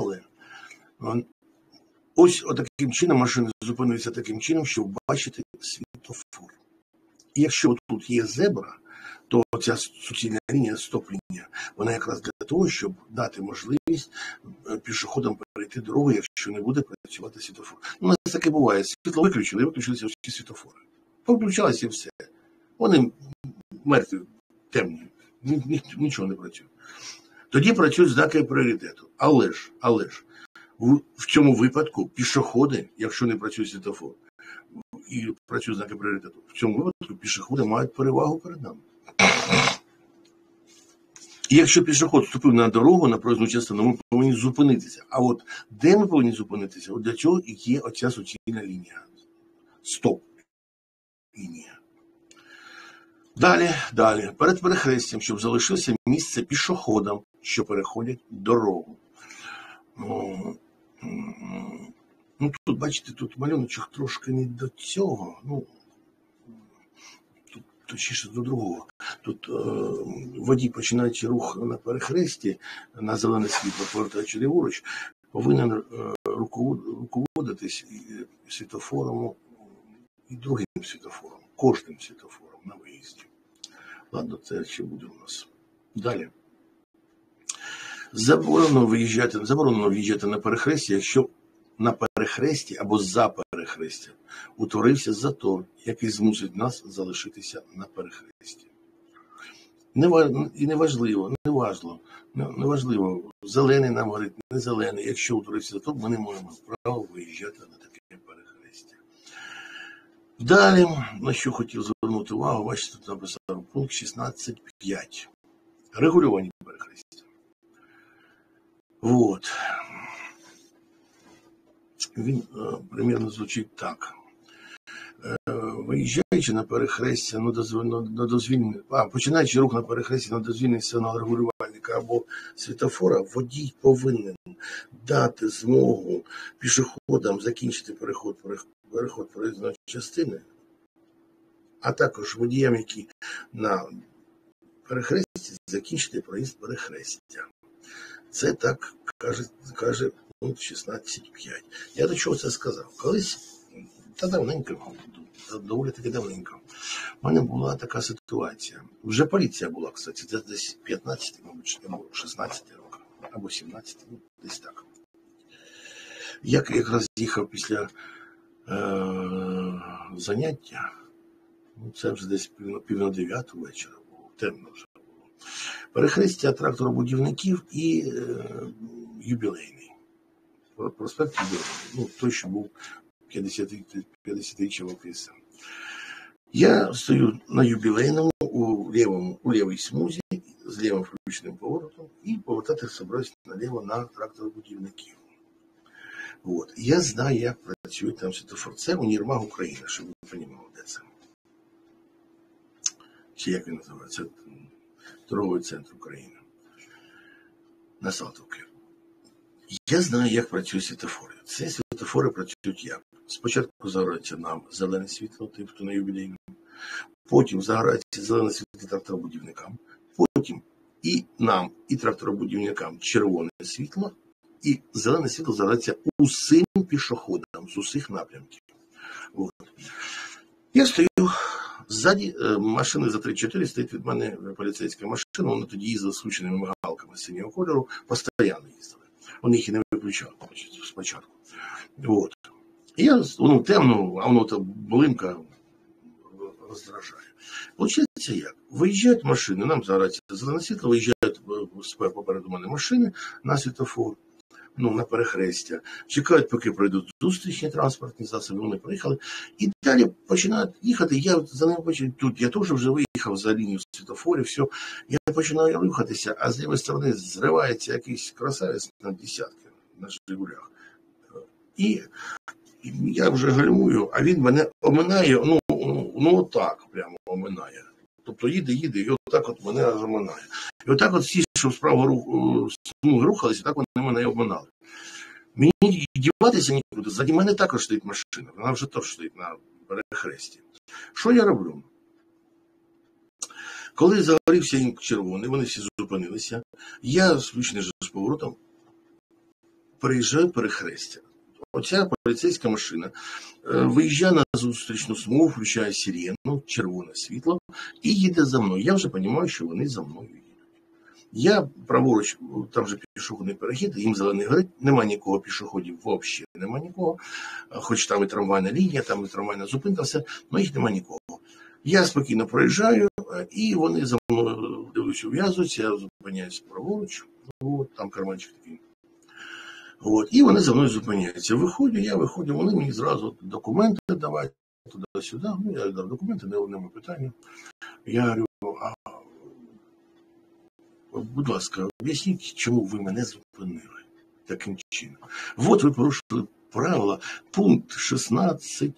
ось таким чином машини зупинюються таким чином, щоб бачити світлофор. І якщо тут є зебра, то ця суцільна лінія, стоп-лінія, вона якраз для того, щоб дати можливість пішоходам перейти дорогу, якщо не буде працювати світлофор. У нас таке буває. Світло виключили, виключилися всі світлофори. Повключалися і все. Вони мертві, темні, нічого не працює. Тоді працюють знаки пріоритету. Але ж, в цьому випадку пішоходи, якщо не працює світлофор, і працюють знаки пріоритету, в цьому випадку пішоходи мають перевагу перед нами. І якщо пішоход вступив на дорогу, на проїзну частину, ми повинні зупинитися. А от де ми повинні зупинитися? От для цього і є оця суцільна лінія. Стоп-лінія. Далі. Перед перехрестям, щоб залишилося місце пішоходам, що переходять дорогу. Тут, бачите, тут малюночок трошки не до цього. Точніше до другого. Тут водій, починаючи рух на перехресті, на зелене світло, повертаючи ліворуч, повинен руководитись світлофором і другим світлофором, кожним світлофором на виїзді. Ладно, це ще буде у нас. Далі. Заборонено в'їжджати на перехресті, якщо на перехресті або за перехрестям утворився затор, який змусить нас залишитися на перехресті. І неважливо, зелений нам говорить, не зелений. Якщо утворився затор, ми не маємо права виїжджати на таке перехрестя. Далі, на що хотів звернути увагу, бачите, тут написав пункт 16.5. Регулювані перехрестя. він примірно звучить так. Виїжджаючи на перехрестя, починаючи рух на перехресті на дозвільний сигнал регулювальника або світофора, водій повинен дати змогу пішоходам закінчити переход проїзної частини, а також водіям, які на перехресті, закінчити проїзд перехрестя. Це так каже пункт 16.5. Я до чого це сказав? Колись, давненько, доволі таки давненько, в мене була така ситуація. Вже поліція була, кстати, це десь 15, мабуть, або 16 років, або 17, десь так. Я якраз їхав після заняття, це вже десь пів на 9 вечора було, темно вже було. Перехрестя тракторобудівників і юбілейний. Проспект юбілейний, той, що був 50-річчя ВКСМ. Я стою на юбілейному у лівій смузі з лівим включеним поворотом і повертати собираюся наліво на тракторобудівників. Я знаю, як працює там світофор. Це універмаг України, щоб ви розуміли, де це. Чи як він називається? Це торговий центр України. На Салтовці. Я знаю, як працюють світофори. Ці світофори працюють як? Спочатку загорається нам зелене світло, тобто на юбілейному. Потім загорається зелене світло тракторобудівникам. Потім і нам, і тракторобудівникам червоне світло. І зелене світло загорається усім пішоходам з усіх напрямків. Я стою ззаді, машини за 3-4, стоїть від мене поліцейська машина, вона тоді їздила з включеними мигалками синього кольору, постійно їздили. Вони їх і не виключали спочатку. І я, темно, а воно там блимка роздражає. Получається як? Виїжджають машини, нам загорається зелене світло, виїжджають попереду мене машини на світофор, на перехрестя, чекають, поки пройдуть зустрічні транспортні засоби, вони приїхали, і далі починають їхати, я за ними починаю, тут я теж вже виїхав за лінію світофорів, все, я починаю рухатися, а з лівої сторони зривається якийсь красавець на десятки, на Жигулях. І я вже гальмую, а він мене оминає, отак прямо оминає. Тобто їде, і отак от мене аж оминає. І отак от всі, що справа рухалися, так вони мене обминали. Мені діватися нікуди, ззаді мене також стоїть машина, вона вже теж стоїть на перехресті. Що я роблю? Коли загорівся червоний, вони всі зупинилися, я з включеним поворотом переїжджаю перехрестя. Оця поліцейська машина виїжджає на зустрічну смугу, включає сирену, червоне світло і їде за мною. Я вже розумію, що вони за мною їдуть. Я праворуч, там же пішохідний перехід, їм зелений горить, нема нікого пішоходів, взагалі нема нікого. Хоч там і трамвайна лінія, там і трамвайна зупинка, все, але їх нема нікого. Я спокійно проїжджаю, і вони за мною, дивлюся, ув'язуються, я зупиняюся праворуч, там карманчик такий. І вони за мною зупиняються. Я виходжу, вони мені зразу документи давати, туди-сюди. Я дав документи, не одному питанню. Я говорю, будь ласка, об'ясніть, чому ви мене зупинили таким чином. Ви порушили правила, пункт 16.10.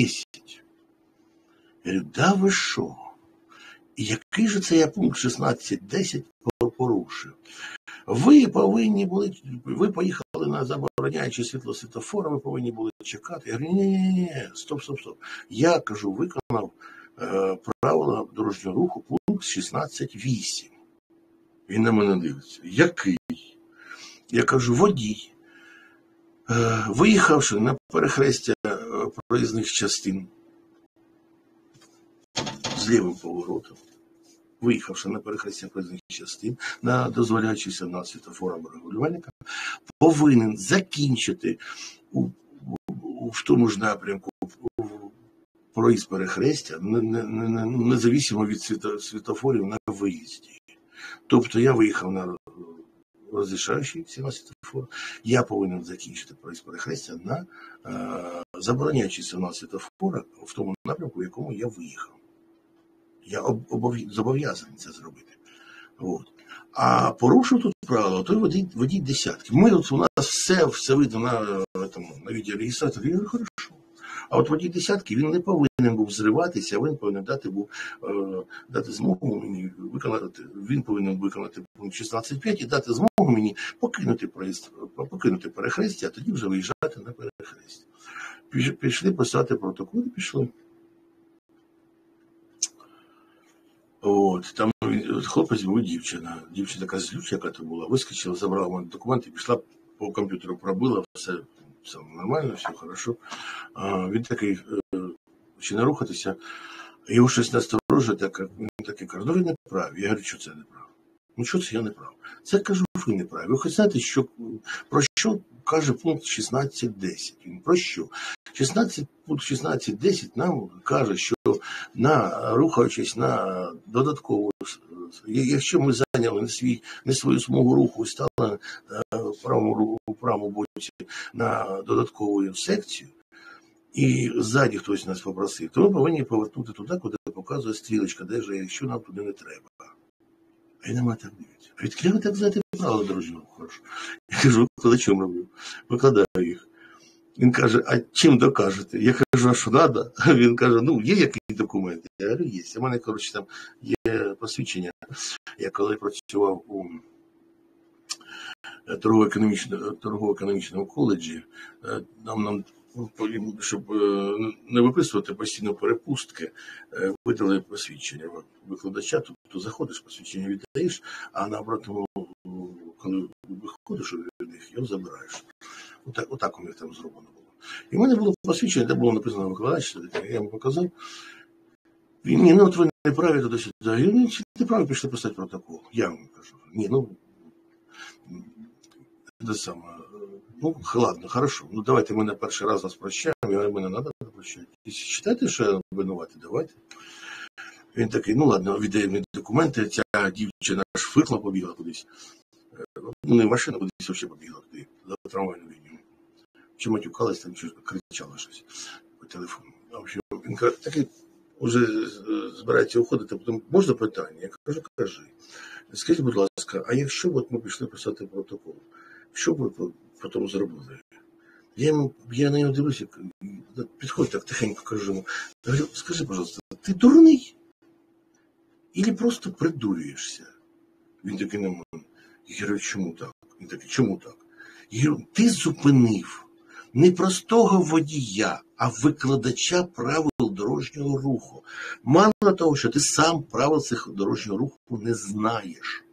Я говорю, да ви що? І який же це я пункт 16.10 порушив? Ви поїхали на забороняюче світло світофора, ви повинні були чекати. Я говорю, ні, стоп. Я, виконав правила дорожнього руху, пункт 16.8. Він на мене дивиться. Який? Я кажу, водій, виїхавши на перехрестя проїзних частин з лівим поворотом, виїхавши на перехрестя проїзних частин, на дозволяючий сигнал світофора або регулювальника, повинен закінчити в тому ж напрямку проїзд перехрестя, независимо від світофорів на виїзді. Тобто я виїхав на розрішаючий сигнал світофора, я повинен закінчити проїзд перехрестя на забороняючий сигнал світофора в тому напрямку, в якому я виїхав. Я зобов'язаний це зробити. А порушив тут правило, той водій десятки. У нас все видно на відеореєстраторі, і хорошо. А от водій десятки, він не повинен був зриватися, він повинен дати змогу мені виконати, він повинен виконати пункт 16.5 і дати змогу мені покинути перехрестя, а тоді вже виїжджати на перехрестя. Пішли писати протокол, пішли. От, там хлопець був дівчина така злюча, яка то була, вискочила, забрала мене документи, пішла по комп'ютеру, пробила, все нормально, все хорошо. Він такий, чи не рухатися, його щось насторожує, він такий каже, ну ви не праві. Я говорю, що це не прав? Ну що це я не прав? Це, кажу, ви не праві. Ви хоч знаєте, про що каже пункт 16.10? Він про що? Пункт 16.10 нам каже, що рухаючись на додаткову, якщо ми зайняли не свою смугу руху і стали в правому боці на додаткову секцію, і ззаді хтось нас попросив, то ми повинні повернути туди, куди показує стрілочка, де ж, якщо нам туди не треба. А й нема так дивиться. А відкрили так, знаєте, правила дорожнього руху, хорошо. Я кажу, викладачом роблю, викладаю їх. Він каже, а чим докажете? Я кажу, а що треба? Він каже, ну, є якісь документи? Я говорю, є. У мене, коротше, там є посвідчення. Я коли працював у торгово-економічному коледжі, нам щоб не виписувати постійно перепустки, видали посвідчення викладача, тобто заходиш, посвідчення віддаєш, а на обратному, коли виходиш від них, його забираєш. Отак у них там зроблено було. І в мене було посвідчення, де було написано викладач, я йому показав. Він, ні, ну от ви не праві туди-сюди. Я не праві, пішли писати протокол. Я йому кажу, ні, ну, це саме. Ну, ладно, хорошо. Ну, давайте ми на перший раз вас прощаємо, і мене треба прощати. Якщо вважаєте, що я винуватий, давайте. Він такий, ну, ладно, віддає мені документи, ця дівчина аж фиркла, побігла кудись. Ну, не машина, кудись взагалі побігла туди, за трамвайну лінію. Чи матюкалась, там, чи кричала щось по телефону. В общем, він такий, вже збирається уходити, потім, можна питання? Я кажу, кажи. Скажіть, будь ласка, а якщо от ми пішли писати протокол, що б ви потім зробили? Я на нього дивлюся, підходь так тихенько, кажу йому, говорю, скажи, пожалуйста, ти дурний? Или просто придурюєшся? Він такий на мене. Я говорю, чому так? Він такий, чому так? Я говорю, ти зупинив не простого водія, а викладача правил дорожнього руху. Мало того, що ти сам правил цих дорожнього руху не знаєш.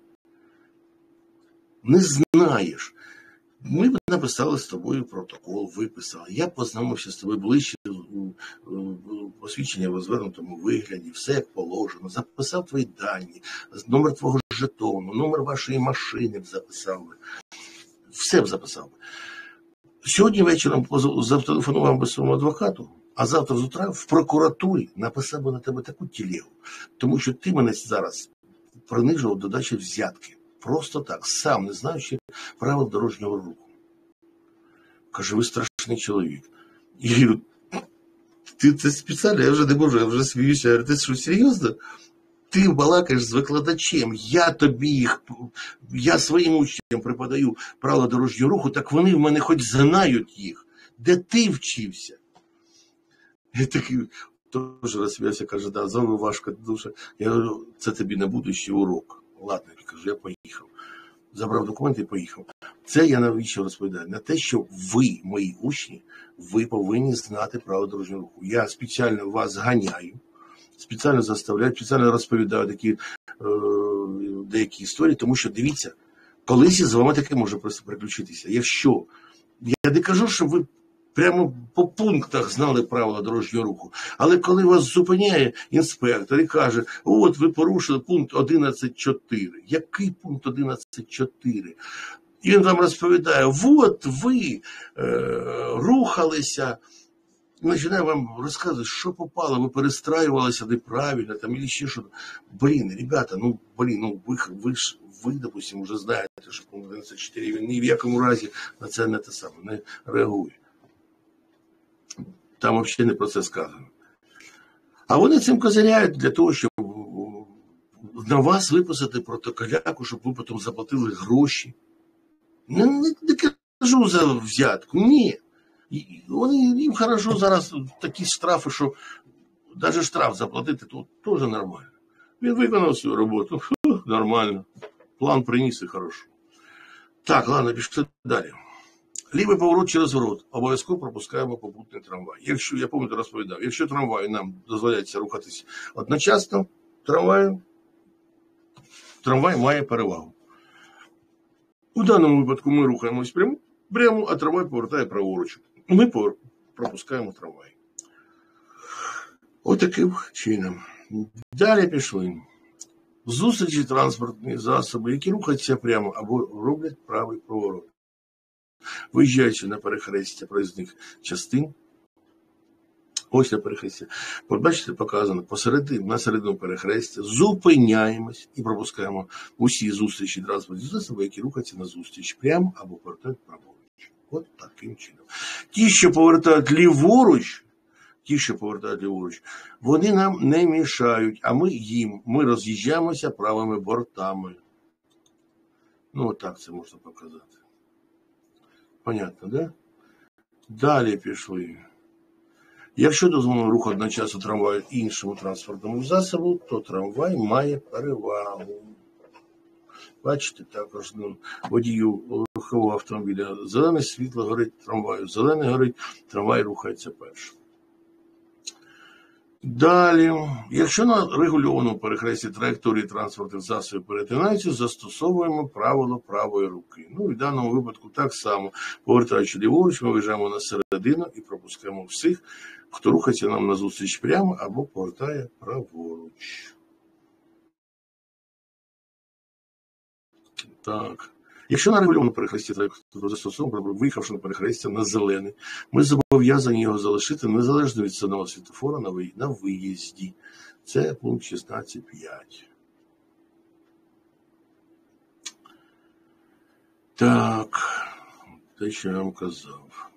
Не знаєш. Ми б написали з тобою протокол, виписали. Я познайомився з тобою ближче, посвідчення в звернутому вигляді, все як положено. Записав твої дані, номер твого жетону, номер вашої машини б записав би. Все б записав би. Сьогодні вечором зателефонував би своєму адвокату, а завтра з утра в прокуратурі написав би на тебе таку тілегу. Тому що ти мене зараз принижував до дачі взятки. Просто так, сам не знаючи правил дорожнього руху. Каже, ви страшний чоловік. Я говорю, ти це спеціально, я вже не можу, я вже сміюся. Я говорю, ти що, серйозно? Ти балакаєш з викладачем, я своїм учням преподаю правила дорожнього руху, так вони в мене хоч знають їх. Де ти вчився? Я такий теж розсміявся, каже, да, знову важко дуже. Я говорю, це тобі на будущий урок. Ладно, я кажу, я поїхав. Забрав документи і поїхав. Це я навіщо розповідаю? На те, що ви, мої учні, ви повинні знати правила дорожнього руху. Я спеціально вас ганяю, спеціально заставляю, спеціально розповідаю деякі історії, тому що, дивіться, колись з вами таке може просто приключитися. Якщо, я не кажу, що ви прямо по пунктах знали правила дорожнього руху. Але коли вас зупиняє інспектор і каже, от ви порушили пункт 11.4. Який пункт 11.4? І він вам розповідає, от ви рухалися, і починає вам розказувати, що попало, ви перестраювалися неправильно, там, і ще що. Блін, ребята, ви, допустим, вже знаєте, що пункт 11.4, він ні в якому разі на це не реагує. Там взагалі не про це сказано. А вони цим козиряють для того, щоб на вас виписати протоколяку, щоб ви потім заплатили гроші. Не кажу за взятку, ні. Їм хорошо зараз такі штрафи, що навіть штраф заплатити, то теж нормально. Він виконав свою роботу, нормально. План приніс і хорошо. Так, ладно, пішли далі. Лівий поворот чи розворот. Обов'язково пропускаємо попутний трамвай. Якщо, я пам'ятаю, розповідав, якщо трамвай нам дозволяється рухатись одночасно, трамвай має перевагу. У даному випадку ми рухаємось прямо, а трамвай повертає праворуч. Ми пропускаємо трамвай. Отаким чином. Далі пішли. Зустрічі транспортні засоби, які рухаються прямо або роблять правий поворот. Виїжджаючи на перехрестя проїзних частин, ось на перехрестя, бачите, показано, на середину перехрестя, зупиняємось і пропускаємо усі зустрічі транспортні засоби, які рухаються на зустріч прямо або повертають праворуч. От таким чином. Ті, що повертають ліворуч, вони нам не мішають, а ми роз'їжджаємося правими бортами. Ну, отак це можна показати. Понятно, да? Далі пішли. Якщо дозволено рух одночасно трамваю іншому транспортному засобу, то трамвай має перевагу. Бачите, також водію легкового автомобіля зелене світло горить трамваю, зелене горить, трамвай рухається першим. Далі, якщо на регульованому перехресті траєкторії транспортних засобів перетинаються, застосовуємо правило правої руки. Ну, в даному випадку так само, повертаючи ліворуч, ми виїжджаємо на середину і пропускаємо всіх, хто рухається нам назустріч прямо або повертає праворуч. Так. Якщо на регульованому перехресті застосовуємо, виїхавши на перехрестя на зелений, ми зобов'язані його залишити незалежно від сигналу світлофора на виїзді. Це пункт 16.5. Так, те, що я вам казав.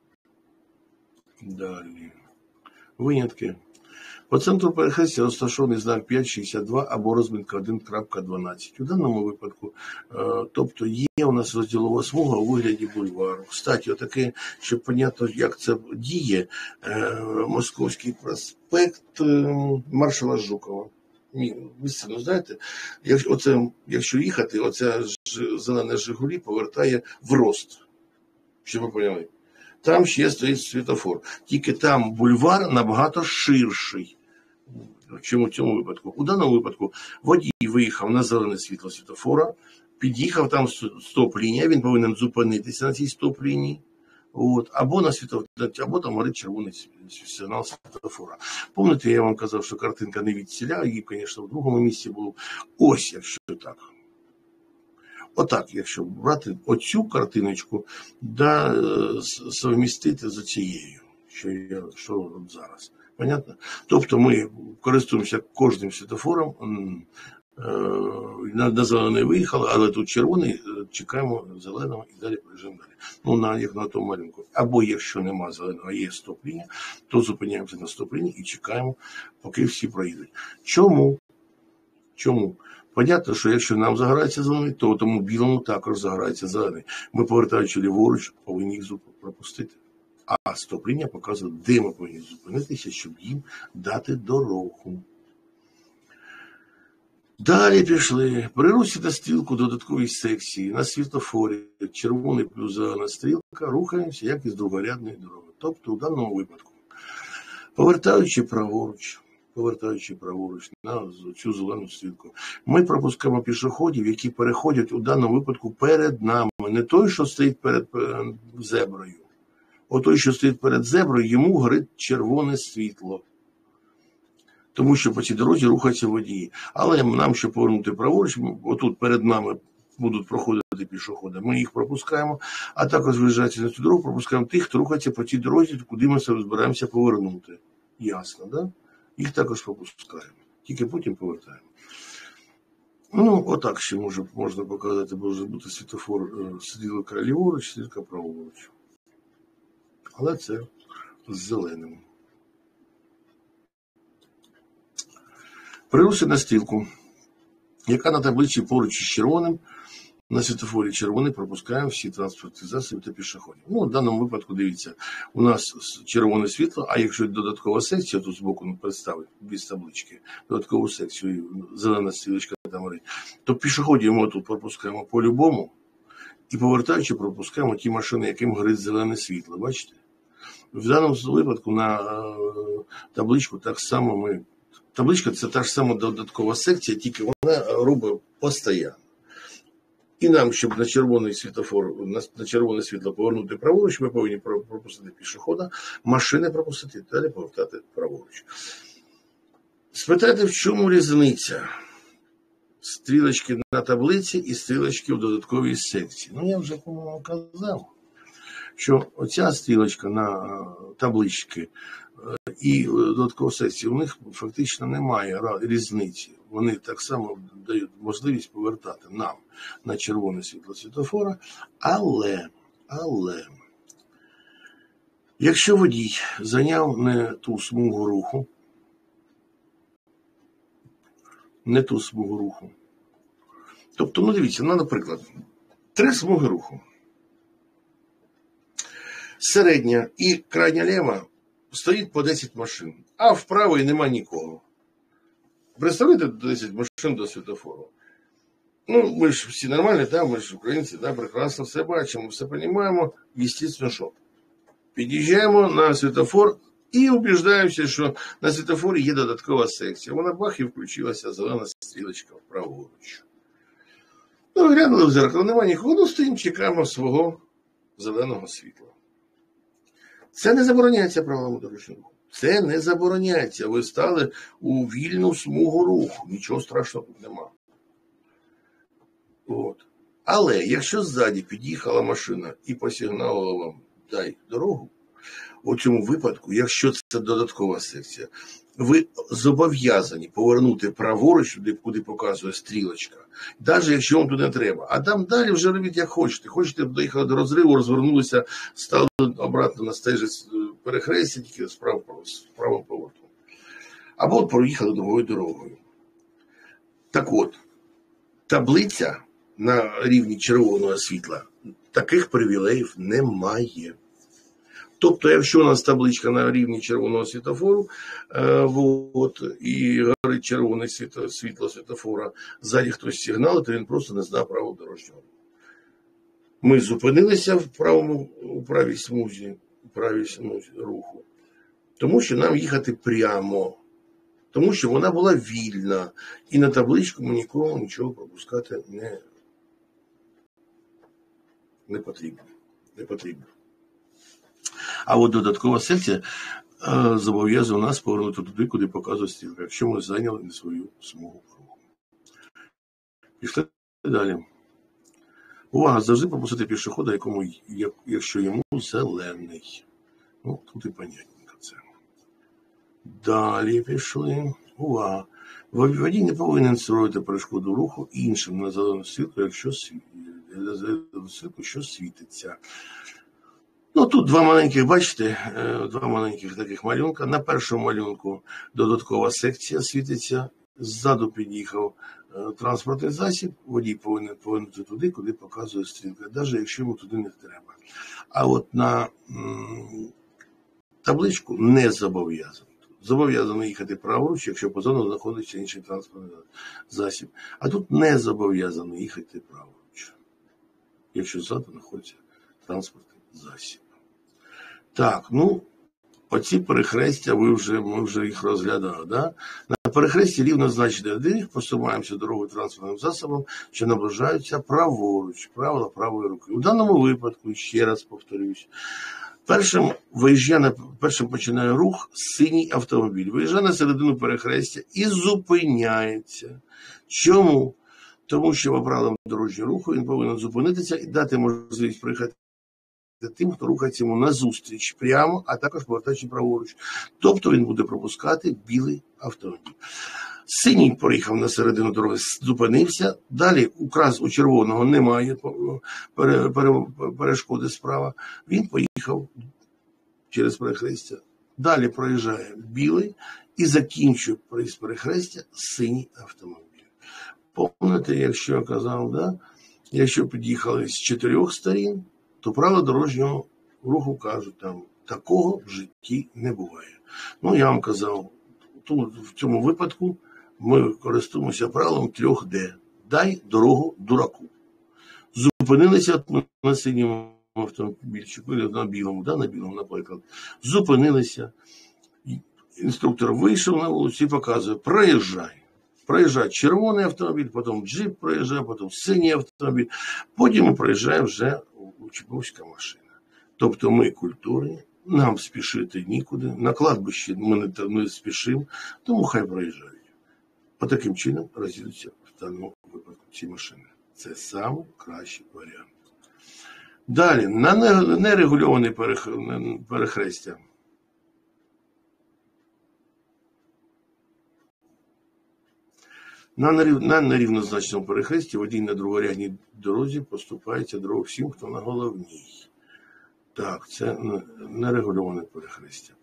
Далі. Винятки. По центру перехрестя розташований знак 5.62 або розмітка 1.12. У даному випадку, тобто є у нас розділова смуга у вигляді бульвару. Кстати, отаке, щоб понятно, як це діє, Московський проспект маршала Жукова. Ви це знаєте, якщо їхати, оця зелена Жигулі повертає в Рост. Щоб ви поняли. Там ще стоїть світлофор. Тільки там бульвар набагато ширший. Чому в цьому випадку? У даному випадку водій виїхав на зелене світло світлофора, під'їхав, там стоп-лінія, він повинен зупинитися на цій стоп-лінії. Або там горить червоний сигнал світлофора. Пам'ятаєте, я вам казав, що картинка не від селя, її, звісно, в другому місці було. Ось, якщо так. Отак, якщо брати оцю картиночку, совмістити з цією, що зараз. Понятно? Тобто ми користуємося кожним світлофором, на зелений виїхали, але тут червоний, чекаємо зеленого і далі приїжджаємо далі. Як на тому малюнку. Або якщо нема зеленого, а є стоп-лінія, то зупиняємося на стоп-лінії і чекаємо, поки всі проїдуть. Чому? Понятно, що якщо нам загорається зелений, то тому білому також загорається зелений. Ми, повертаючи ліворуч, повинні їх пропустити. А стоп-лінія показує, де ми повинні зупинитися, щоб їм дати дорогу. Далі пішли. При русі на стрілку додатковій секції на світлофорі червоний плюс зелена стрілка рухаємося, як із другорядної дороги. Тобто, у даному випадку, повертаючи праворуч на цю зелену стрілку, ми пропускаємо пішоходів, які переходять у даному випадку перед нами. Не той, що стоїть перед зеброю. Той, що стоїть перед зеброю, йому горить червоне світло. Тому що по цій дорозі рухаються водії. Але нам, щоб повернути праворуч, отут перед нами будуть проходити пішоходи. Ми їх пропускаємо, а також виїжджаючи на цю дорогу, пропускаємо тих, хто рухається по цій дорозі, куди ми збираємося повернути. Ясно, да? Їх також пропускаємо. Тільки потім повертаємо. Отак ще можна показати, може бути світлофор, стрілка ліворуч, стрілка праворуч. Але це з зеленим. При русі на стрілку яка на табличці поруч із червоним. На світофорі червоний пропускаємо всі транспортні засоби та пішоходів. Ну, в даному випадку, дивіться, у нас червоне світло, а якщо додаткова секція, тут збоку представить, без таблички, додаткову секцію, зелена стрілочка там горить, то пішоходів ми тут пропускаємо по-любому і повертаючи пропускаємо ті машини, яким горить зелене світло, бачите? В даному випадку на табличку так само ми... Табличка – це та ж сама додаткова секція, тільки вона робить постійно. І нам, щоб на червоний світлофор, на червоне світло повернути праворуч, ми повинні пропустити пішохода, машини пропустити, далі повертати праворуч. Спитайте, в чому різниця стрілочки на таблиці і стрілочки в додатковій секції? Ну, я вже, по-моєму, казав, що оця стрілочка на табличці і додаткова секція, у них фактично немає різниці. Вони так само дають можливість повертати нам на червоне світло світлофора, але, якщо водій зайняв не ту смугу руху, тобто, ну дивіться, наприклад, 3 смуги руху. Середня і крайня ліва стоїть по 10 машин, а в правій нема нікого. Представляєте 10 машин до світофору? Ну, ми ж всі нормальні, да? Ми ж українці, да? Прекрасно все бачимо, все розуміємо. Естественно, що? Під'їжджаємо на світофор і убіждаємося, що на світофорі є додаткова секція. Вона бах і включилася зелена стрілочка праворуч. Ну, глянули в зеркало, нема нікого, ну стоїмо, чекаємо свого зеленого світла. Це не забороняється правилами дорожнього руху. Це не забороняється. Ви стали у вільну смугу руху. Нічого страшного тут нема. От. Але якщо ззаді під'їхала машина і посигналила вам «дай дорогу», у цьому випадку, якщо це додаткова секція, ви зобов'язані повернути праворуч, куди показує стрілочка, навіть якщо вам туди не треба. А там далі вже робіть як хочете. Хочете, доїхали до розриву, розвернулися, стали обратно на стежі перехрестя, тільки з правим поворотом. Або проїхали другою дорогою. Так от, таблиця на рівні червоного світла таких привілеїв немає. Тобто, якщо у нас табличка на рівні червоного світофору, і горить червоне світло світофора, ззаді хтось сигналить, то він просто не знає правил дорожнього руху. Ми зупинилися у правій смузі руху, тому що нам їхати прямо, тому що вона була вільна, і на табличку ми нікому нічого пропускати не потрібно. А от додаткова секція зобов'язує нас повернути туди, куди показує стрілка, якщо ми зайняли не свою смугу руху. Пішли далі. Увага, завжди пропустити пішохода, якщо йому зелений. Ну, тут і понятненько це. Далі пішли. Увага. Водій не повинен створювати перешкоду руху іншим на зелену стрілку, що світиться. Ну, тут два маленьких, бачите, два маленьких таких малюнка. На першому малюнку додаткова секція світиться. Ззаду під'їхав транспортний засіб, водій повинен повернути туди, куди показує стрілка, навіть якщо йому туди не треба. А от на табличку не зобов'язаний. Зобов'язаний їхати праворуч, якщо позаду знаходиться інший транспортний засіб. А тут не зобов'язаний їхати праворуч, якщо ззаду знаходиться транспортний засіб. Так, ну, оці перехрестя ми вже їх розглядали, да? На перехресті рівнозначний один, посуваємося дорогою транспортним засобом, що наближаються праворуч, правила правої руки. У даному випадку, ще раз повторюсь, першим починає рух синій автомобіль. Виїжджає на середину перехрестя і зупиняється. Чому? Тому що по правилам дорожнього руху він повинен зупинитися і дати можливість проїхати тим, хто рухається йому назустріч прямо, а також повертаючи праворуч. Тобто він буде пропускати білий автомобіль. Синій проїхав на середину дороги, зупинився. Далі у червоного немає перешкоди справа. Він поїхав через перехрестя. Далі проїжджає білий і закінчує проїзд перехрестя синій автомобіль. Помните, якщо я казав, да? Якщо під'їхали з 4 сторін, то правила дорожнього руху кажуть, там такого в житті не буває. Ну, я вам казав, тут в цьому випадку ми користуємося правилом 3D. Дай дорогу дураку. Зупинилися на синьому автомобільчику, на білому, да, на білому, наприклад. Зупинилися. Інструктор вийшов на вулицю і показує, проїжджай. Проїжджає червоний автомобіль, потім джип проїжджає, потім синій автомобіль, потім проїжджає вже учбовська машина. Тобто ми культурні, нам спішити нікуди, на кладбище ми не спішимо, тому хай проїжджають. Отаким чином розійдуться в даному випадку ці машини. Це найкращий варіант. Далі, на нерегульоване перехрестя. На нерівнозначному перехресті водій на другорядній дорозі поступається дорогу всім, хто на головній. Так, це нерегульоване перехрестя.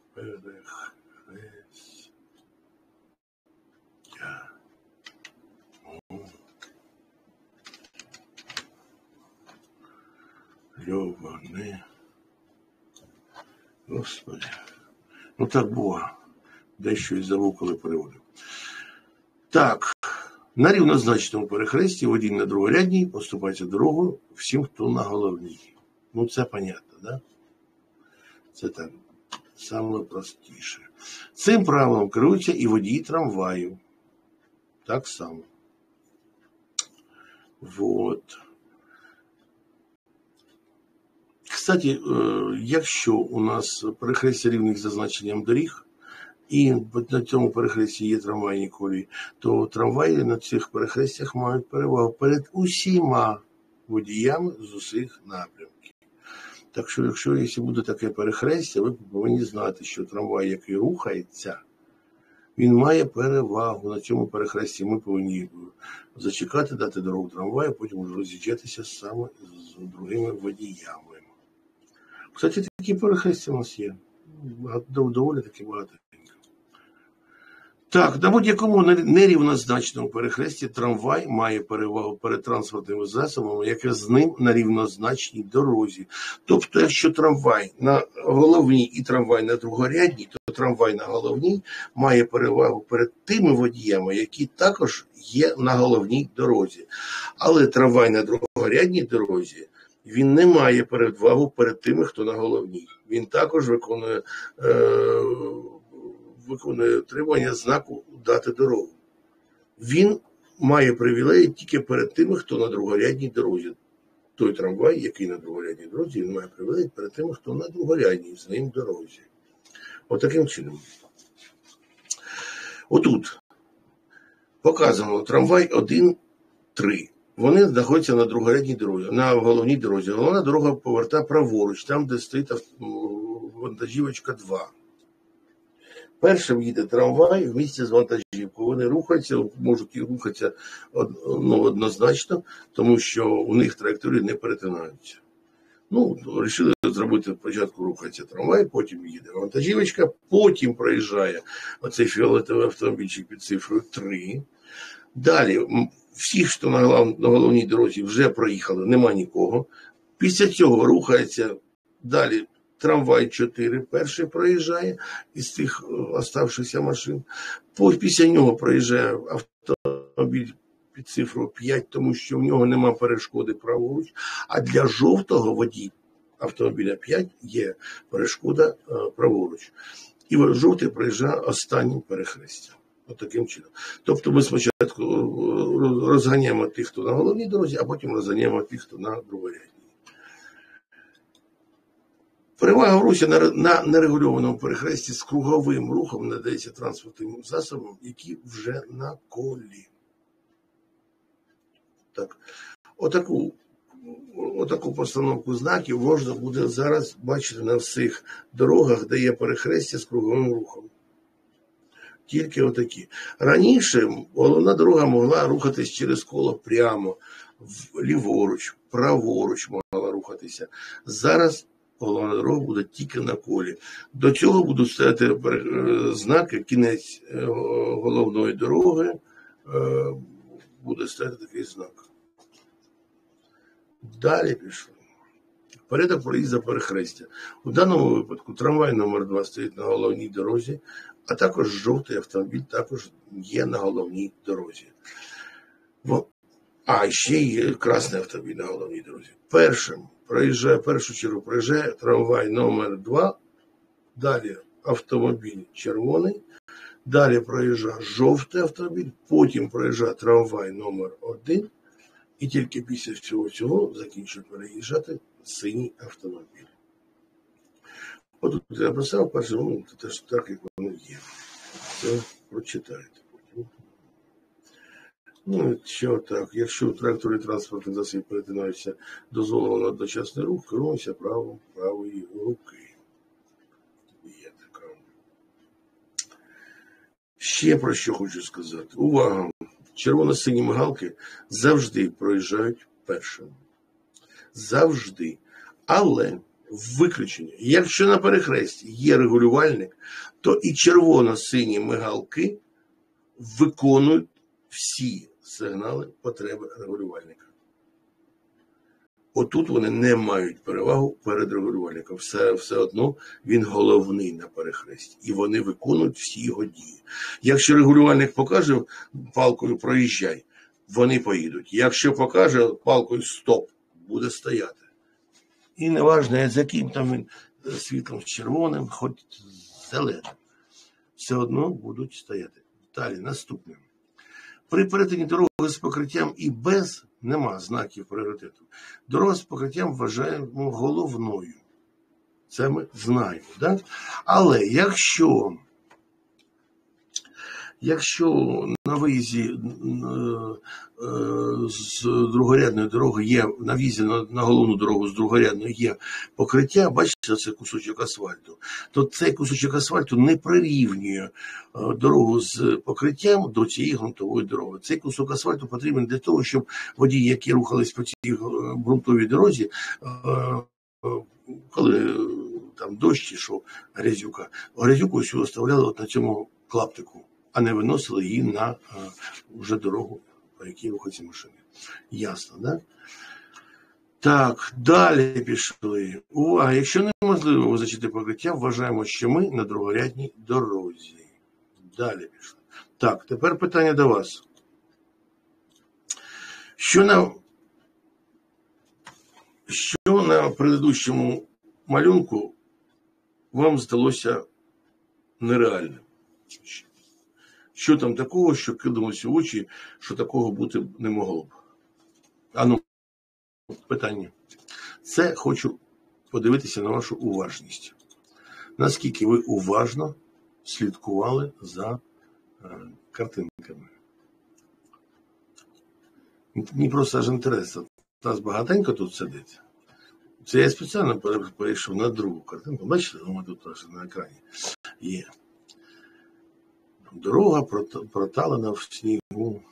Льоване. Господи. Ну так було. Дещо і забув, коли переводив. Так, на рівнозначному перехресті водій на другорядній поступається дорогою всім, хто на головній. Ну, це понятно, да? Це так, саме простіше. Цим правилом керуються і водії трамваю. Так само. Вот. Кстати, якщо у нас перехрестя рівних за значенням доріг, і на цьому перехресті є трамвайні колії, то трамваї на цих перехрестях мають перевагу перед усіма водіями з усіх напрямків. Так що, якщо буде таке перехрестя, ви повинні знати, що трамвай, який рухається, він має перевагу на цьому перехресті. Ми повинні зачекати, дати дорогу трамваю, потім вже роз'їжджатися саме з другими водіями. Кстати, такі перехрестя у нас є. Доволі таки багато. Так, на будь-якому нерівнозначному перехресті трамвай має перевагу перед транспортними засобами, яке з ним на рівнозначній дорозі. Тобто, якщо трамвай на головній і трамвай на другорядній, то трамвай на головній має перевагу перед тими водіями, які також є на головній дорозі. Але трамвай на другорядній дорозі, він не має перевагу перед тими, хто на головній. Він також виконує отримання знаку «дати дорогу». Він має привілеї тільки перед тими, хто на другорядній дорозі. Той трамвай, який на другорядній дорозі, він має привілеї перед тими, хто на другорядній з ним дорозі. Отаким чином. Отут показано трамвай 1, 3. Вони знаходяться на другорядній дорозі, на головній дорозі. Головна дорога повертає праворуч, там, де стоїть вантажівочка 2. Першим їде трамвай в місті з вантажівкою. Вони рухаються, можуть і рухатися однозначно, тому що у них траєкторії не перетинаються. Ну, вирішили зробити, спочатку рухається трамвай, потім їде вантажівочка, потім проїжджає оцей фіолетовий автомобільчик під цифрою 3. Далі, всі, хто на головній дорозі вже проїхали, нема нікого. Після цього рухається далі трамвай 4, перший проїжджає із тих оставшихся машин. Після нього проїжджає автомобіль під цифрою 5, тому що в нього нема перешкоди праворуч. А для жовтого водія автомобіля 5 є перешкода праворуч. І жовтий проїжджає останнім перехрестям. Отаким чином. Тобто ми спочатку розганяємо тих, хто на головній дорозі, а потім розганяємо тих, хто на другорядній. Перевага в русі на нерегульованому перехресті з круговим рухом надається транспортним засобам, які вже на колі. Так. Отаку постановку знаків можна буде зараз бачити на всіх дорогах, де є перехрестя з круговим рухом. Тільки отакі. Раніше головна дорога могла рухатись через коло прямо, ліворуч, праворуч могла рухатися. Зараз головна дорога буде тільки на колі. До цього будуть стояти знаки, кінець головної дороги, буде стояти такий знак. Далі пішли. Порядок проїзду перехрестя. У даному випадку трамвай номер 2 стоїть на головній дорозі, а також жовтий автомобіль також є на головній дорозі. А ще є красний автомобіль на головній дорозі. Першу чергу проїжджає трамвай номер 2, далі автомобіль червоний, далі проїжджає жовтий автомобіль, потім проїжджає трамвай номер 1, і тільки після всього цього закінчує переїжджати синій автомобіль. От тут я писав перший момент, теж так, як воно є. Це прочитаєте потім. Ну, що так, якщо трактори транспортних засобів перетинаються дозволено одночасний рух, керуємося правої руки. Є така. Ще про що хочу сказати. Увага! Червоно-сині мигалки завжди проїжджають першими. Завжди. Але виключення. Якщо на перехресті є регулювальник, то і червоно-сині мигалки виконують всі сигнали потреби регулювальника. Отут вони не мають перевагу перед регулювальником. Все одно він головний на перехресті. І вони виконують всі його дії. Якщо регулювальник покаже палкою «проїжджай», вони поїдуть. Якщо покаже палкою «стоп», буде стояти. І неважно, з яким там він світлом, червоним, хоч зеленим. Все одно будуть стояти. Далі, наступне. При перетині дороги з покриттям і без нема знаків пріоритету. Дорога з покриттям вважаємо головною. Це ми знаємо. Да? Але якщо на виїзді з другорядної дороги є, на в'їзді на головну дорогу з другорядної є покриття, бачите, це кусочок асфальту, то цей кусочок асфальту не прирівнює дорогу з покриттям до цієї ґрунтової дороги. Цей кусок асфальту потрібен для того, щоб водії, які рухались по цій ґрунтовій дорозі, коли там дощ йшов, грязюку всю оставляли от на цьому клаптику, а не виносили її на вже дорогу, по якій рухаються машини. Ясно, да? Так, далі пішли. Увага, якщо неможливо визначити покриття, вважаємо, що ми на другорядній дорозі. Далі пішли. Так, тепер питання до вас. Що на предыдущому малюнку вам здалося нереальним? Що там такого, що кидалося в очі, що такого бути не могло б? Питання. Це хочу подивитися на вашу уважність. Наскільки ви уважно слідкували за картинками. Мені просто аж інтересно. Нас багатенько тут сидить. Це я спеціально перейшов на другу картинку. Бачите, ми тут теж на екрані є. Дорога проталена в снігу.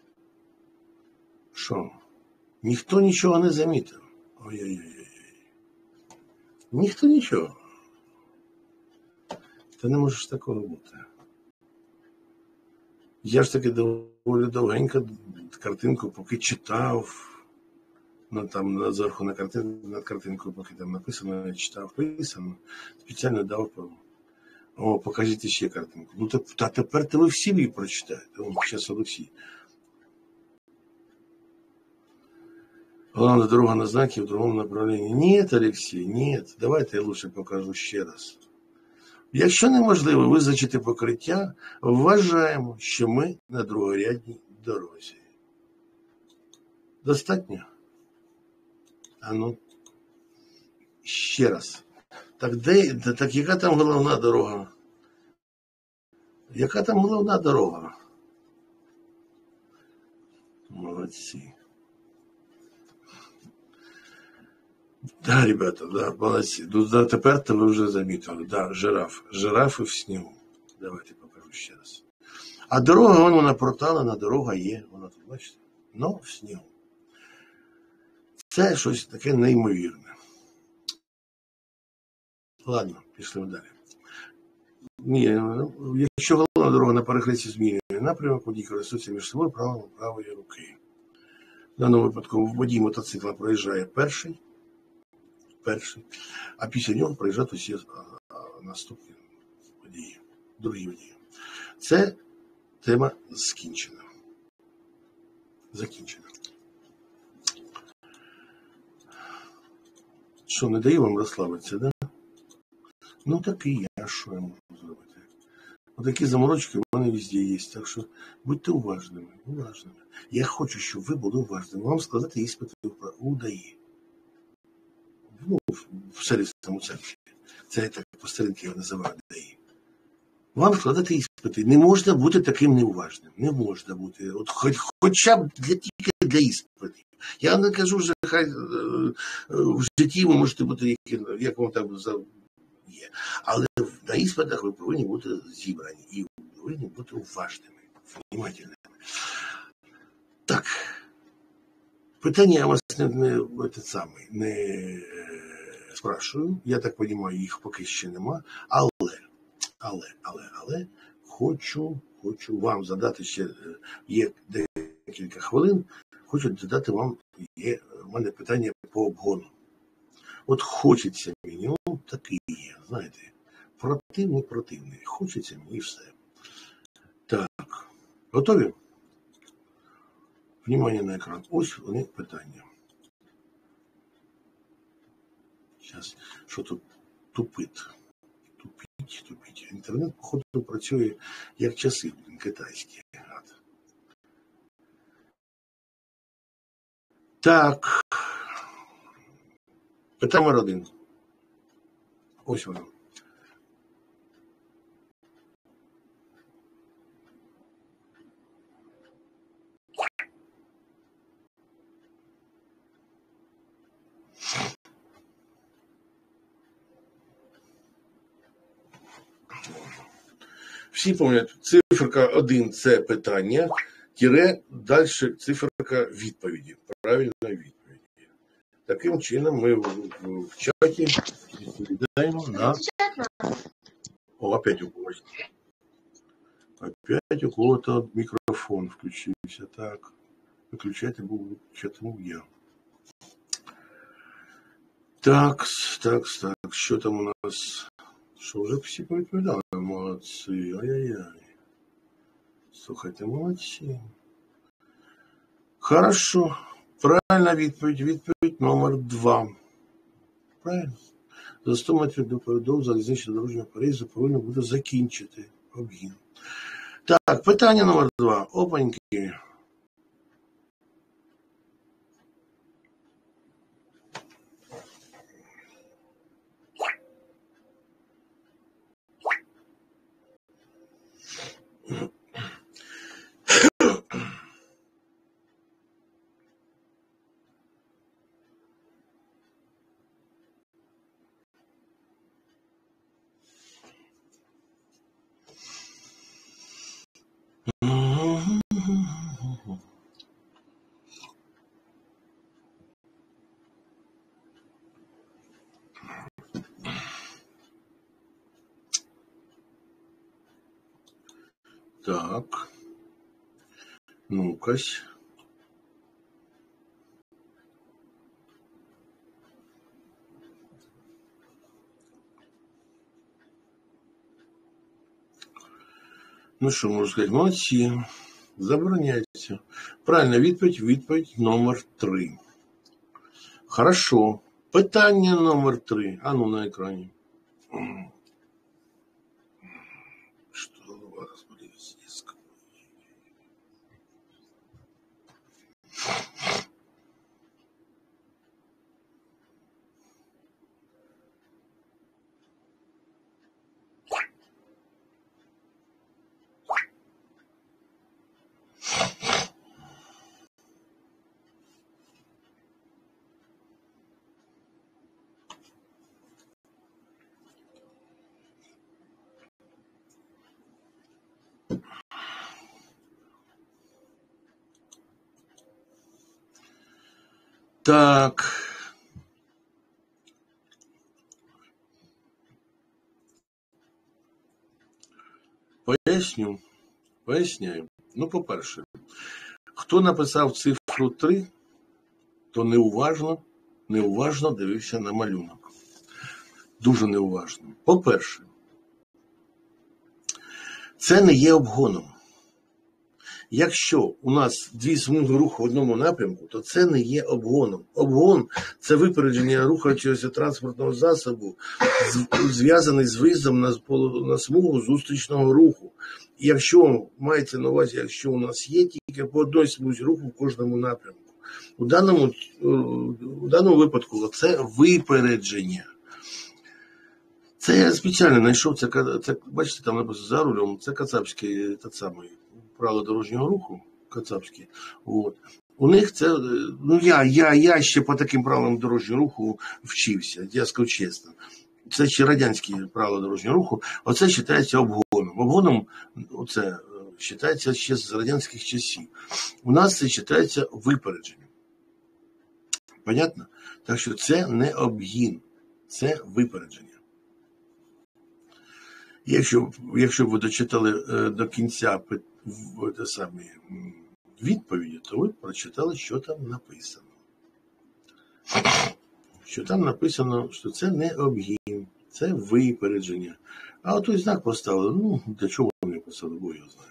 Що? Ніхто нічого не замітив. Ой-ой-ой. Ніхто нічого. Та не може ж такого бути. Я ж таки доволі довгенько картинку поки читав. Там зверху над картинкою, поки там написано, я читав, писано. Спеціально дав покажіть ще картинку. Ну, та тепер ви всі її прочитаєте. Зараз Олексій. Главная дорога на знаке в другому направлении. Нет, Олексій, нет. Давайте я лучше покажу ще раз. Якщо неможливо визначити покриття, вважаємо, що ми на другорядній дорозі. Достатньо? Ще раз. Так яка там головна дорога? Яка там головна дорога? Молодці. Да, ребята, да, молодці. Ну, тепер ви вже замітили. Да, жирафи в снігу. Давайте покажу ще раз. А дорога, вона проталена, дорога є. Вона тут, бачите? Ну, в снігу. Це щось таке неймовірне. Ладно, пішли далі. Ні, якщо головна дорога на перехресті змінює, напрямок, водій користується між собою правилом правої руки. В даному випадку водій мотоцикла проїжджає перший, а після нього проїжджають усі наступні водії, другі водії. Це тема закінчена. Що, не даю вам розслабитися, да? Ну так і я, що я можу зробити. Отакі заморочки в мене везде є, так що будьте уважними. Я хочу, щоб ви були уважними. Вам складати іспити у ДАІ. Ну, в сервісному центрі. Це я так по старинки його називаю ДАІ. Вам складати іспити. Не можна бути таким неуважним. Не можна бути. От хоча б тільки для іспитів. Я не кажу, що хай в житті ви можете бути, як вам так є. Але на іспитах ви повинні бути зібрані і повинні бути уважними, внимательними. Так, питання я вас не спрашую. Я так розумію, їх поки ще нема. Але хочу вам задати ще, є декілька хвилин, хочу задати вам, є в мене питання по обгону. От хочеться мені, ну такий є, знаєте, противний, хочеться мені все. Так, готові? Внимание на екран. Ось вони питання. Зараз, що тут тупить. Інтернет, походу, працює як часи китайські. Так. Питання номер 1. Ось воно. Всі пам'ятають, циферка 1 – це питання, тире, далі циферка відповіді, правильної відповіді. Таким чином ми в чаті відповідаємо на... Опять у когось. Опять у кого-то мікрофон включився. Так, виключати був я. Так, що там у нас? Що, вже всі повідповідали? Молодці, ай-яй-яй. Слухайте, молодці. Хорошо. Правильна відповідь номер 2. Правильно. За 100 метрів до передову залізничного дорожнього переїзду повинно буде закінчити обгін. Так, питання номер 2. Опаньки. Так. Ну-кась. Ну що, можу сказати, молодці. Забороняється. Правильна відповідь номер 3. Хорошо. Питання номер 3. А ну на екрані. Что, господи, здесь. Так. Поясняю. Ну, по-перше, хто написав цифру 3, то неуважно дивився на малюнок. Дуже неуважно. По-перше, це не є обгоном. Якщо у нас дві смуги руху в одному напрямку, то це не є обгоном. Обгон – це випередження рухаючогося транспортного засобу, зв'язаний з виїздом на смугу зустрічного руху. І якщо, мається на увазі, якщо у нас є тільки по одній смузі руху в кожному напрямку. У даному випадку це випередження. Це я спеціально знайшов, це бачите, там написано за рулем, це кацапське, правило дорожнього руху, кацапське. От. У них це, ну я ще по таким правилам дорожнього руху вчився, я скажу чесно. Це ще радянські правила дорожнього руху, оце вважається обгоном. Обгоном це вважається ще з радянських часів. У нас це вважається випередженням. Понятно? Так що це не обгін, це випередження. Якщо б ви дочитали до кінця відповіді, то ви прочитали, що там написано. Що там написано, що це не обгін, це випередження. А той знак поставили, ну, для чого вони поставили, бо я знаю.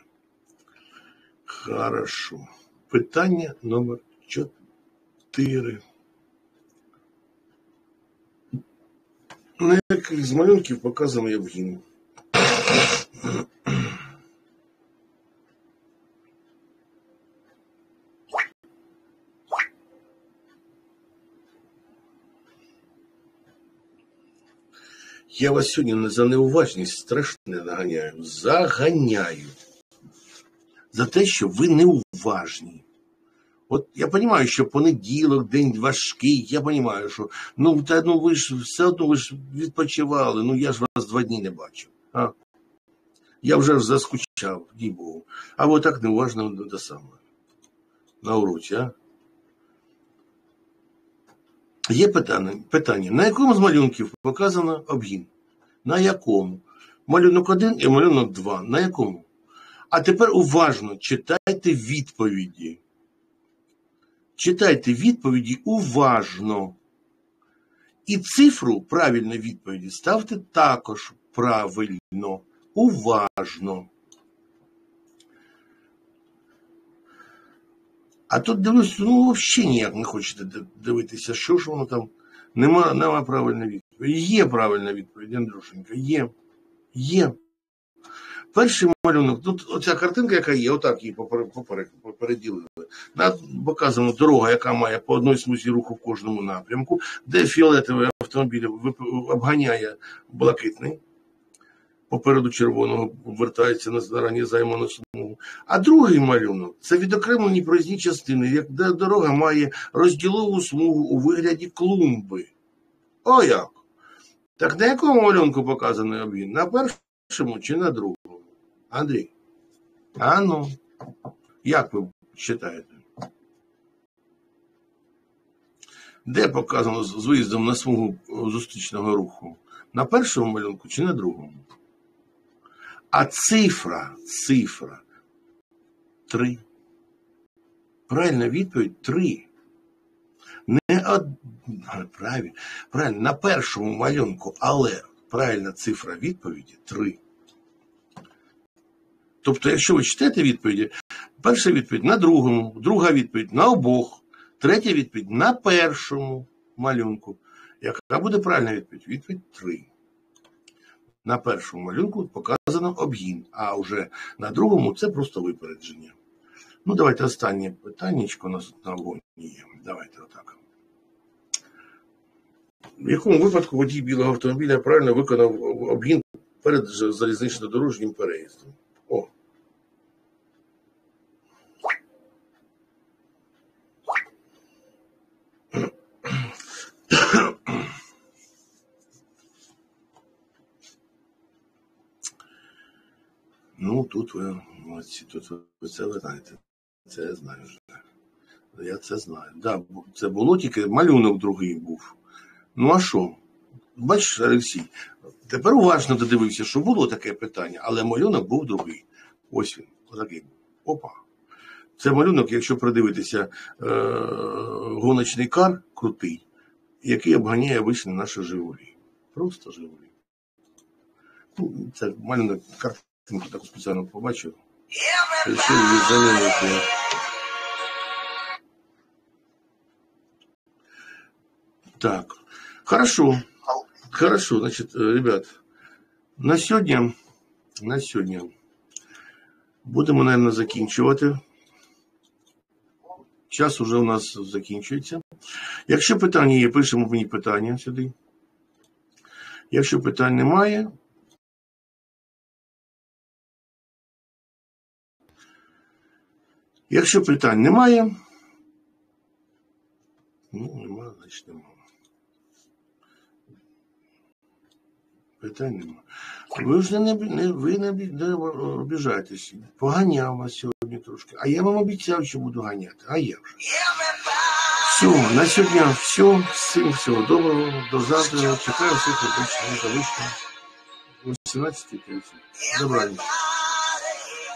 Хорошо. Питання номер 4. На яких з малюнків показаний обгін? Я вас сьогодні за неуважність страшно наганяю. Заганяю. За те, що ви неуважні. От я розумію, що понеділок, день важкий, я розумію, що ви ж все одно ви ж відпочивали, я ж вас 2 дні не бачив. А? Я вже заскучав, дій Богу. А ви так неуважно до самого. На уроці, а? Є питання. На якому з малюнків показано обгін? На якому? Малюнок 1 і малюнок 2. На якому? А тепер уважно читайте відповіді. Читайте відповіді уважно. І цифру правильної відповіді ставте також правильно. Уважно. А тут дивлюсь, взагалі ніяк не хочете дивитися, що ж воно там. Нема правильної відповіді. Є правильна відповідь, Андрюшенька, є. Перший малюнок, тут оця картинка, яка є, отак її попереділили. Показана дорога, яка має по одній смузі руху в кожному напрямку, де фіолетовий автомобіль обганяє блакитний. Попереду червоного вертається на зарані займану смугу. А другий малюнок – це відокремлені проїзні частини, де дорога має розділову смугу у вигляді клумби. О як! Так на якому малюнку показаний обгін? На першому чи на другому? Андрій? Як ви вважаєте? Де показано з виїздом на смугу зустрічного руху? На першому малюнку чи на другому? А цифра 3. Правильна відповідь 3. Правильно, на першому малюнку, але правильна цифра відповіді 3. Тобто, якщо ви читаєте відповіді, перша відповідь на другому, друга відповідь на обох, третя відповідь на першому малюнку. Яка буде правильна відповідь? Відповідь 3. На першому малюнку показано обгін, а вже на другому це просто випередження. Давайте останнє питаннячко у нас на вогоні є. Давайте отак. В якому випадку водій білого автомобіля правильно виконав обгін перед залізнично-дорожнім переїздом? О. Тут ви молодці, тут ви це знаєте. Це я знаю вже. Я це знаю. Да, це було тільки малюнок другий був. А що? Бачиш, Олексій, тепер уважно додивився, що було таке питання, але малюнок був другий. Ось він, отакий був. Опа. Це малюнок, якщо придивитися, гоночний кар крутий, який обганяє вічно наші Жигулі. Просто Жигулі. Ну, це малюнок, картинку таку спеціально побачив. Рішив її замінити. Так. Хорошо. Хорошо, значит, ребят, на сьогодні будемо, наверное, закінчувати. Час уже у нас закінчується. Якщо питання є, пишемо мені питання сюди. Якщо питань немає, ну, немає, значить немає. Питань немає. Ви ж не обіжайтесь. Поганяв вас сьогодні трошки. А я вам обіцяв, що буду ганяти. А я вже. Все, на сьогодні все. Всім всього доброго. До завтра. Чекаю всіх обично. 18:30. Добраніч.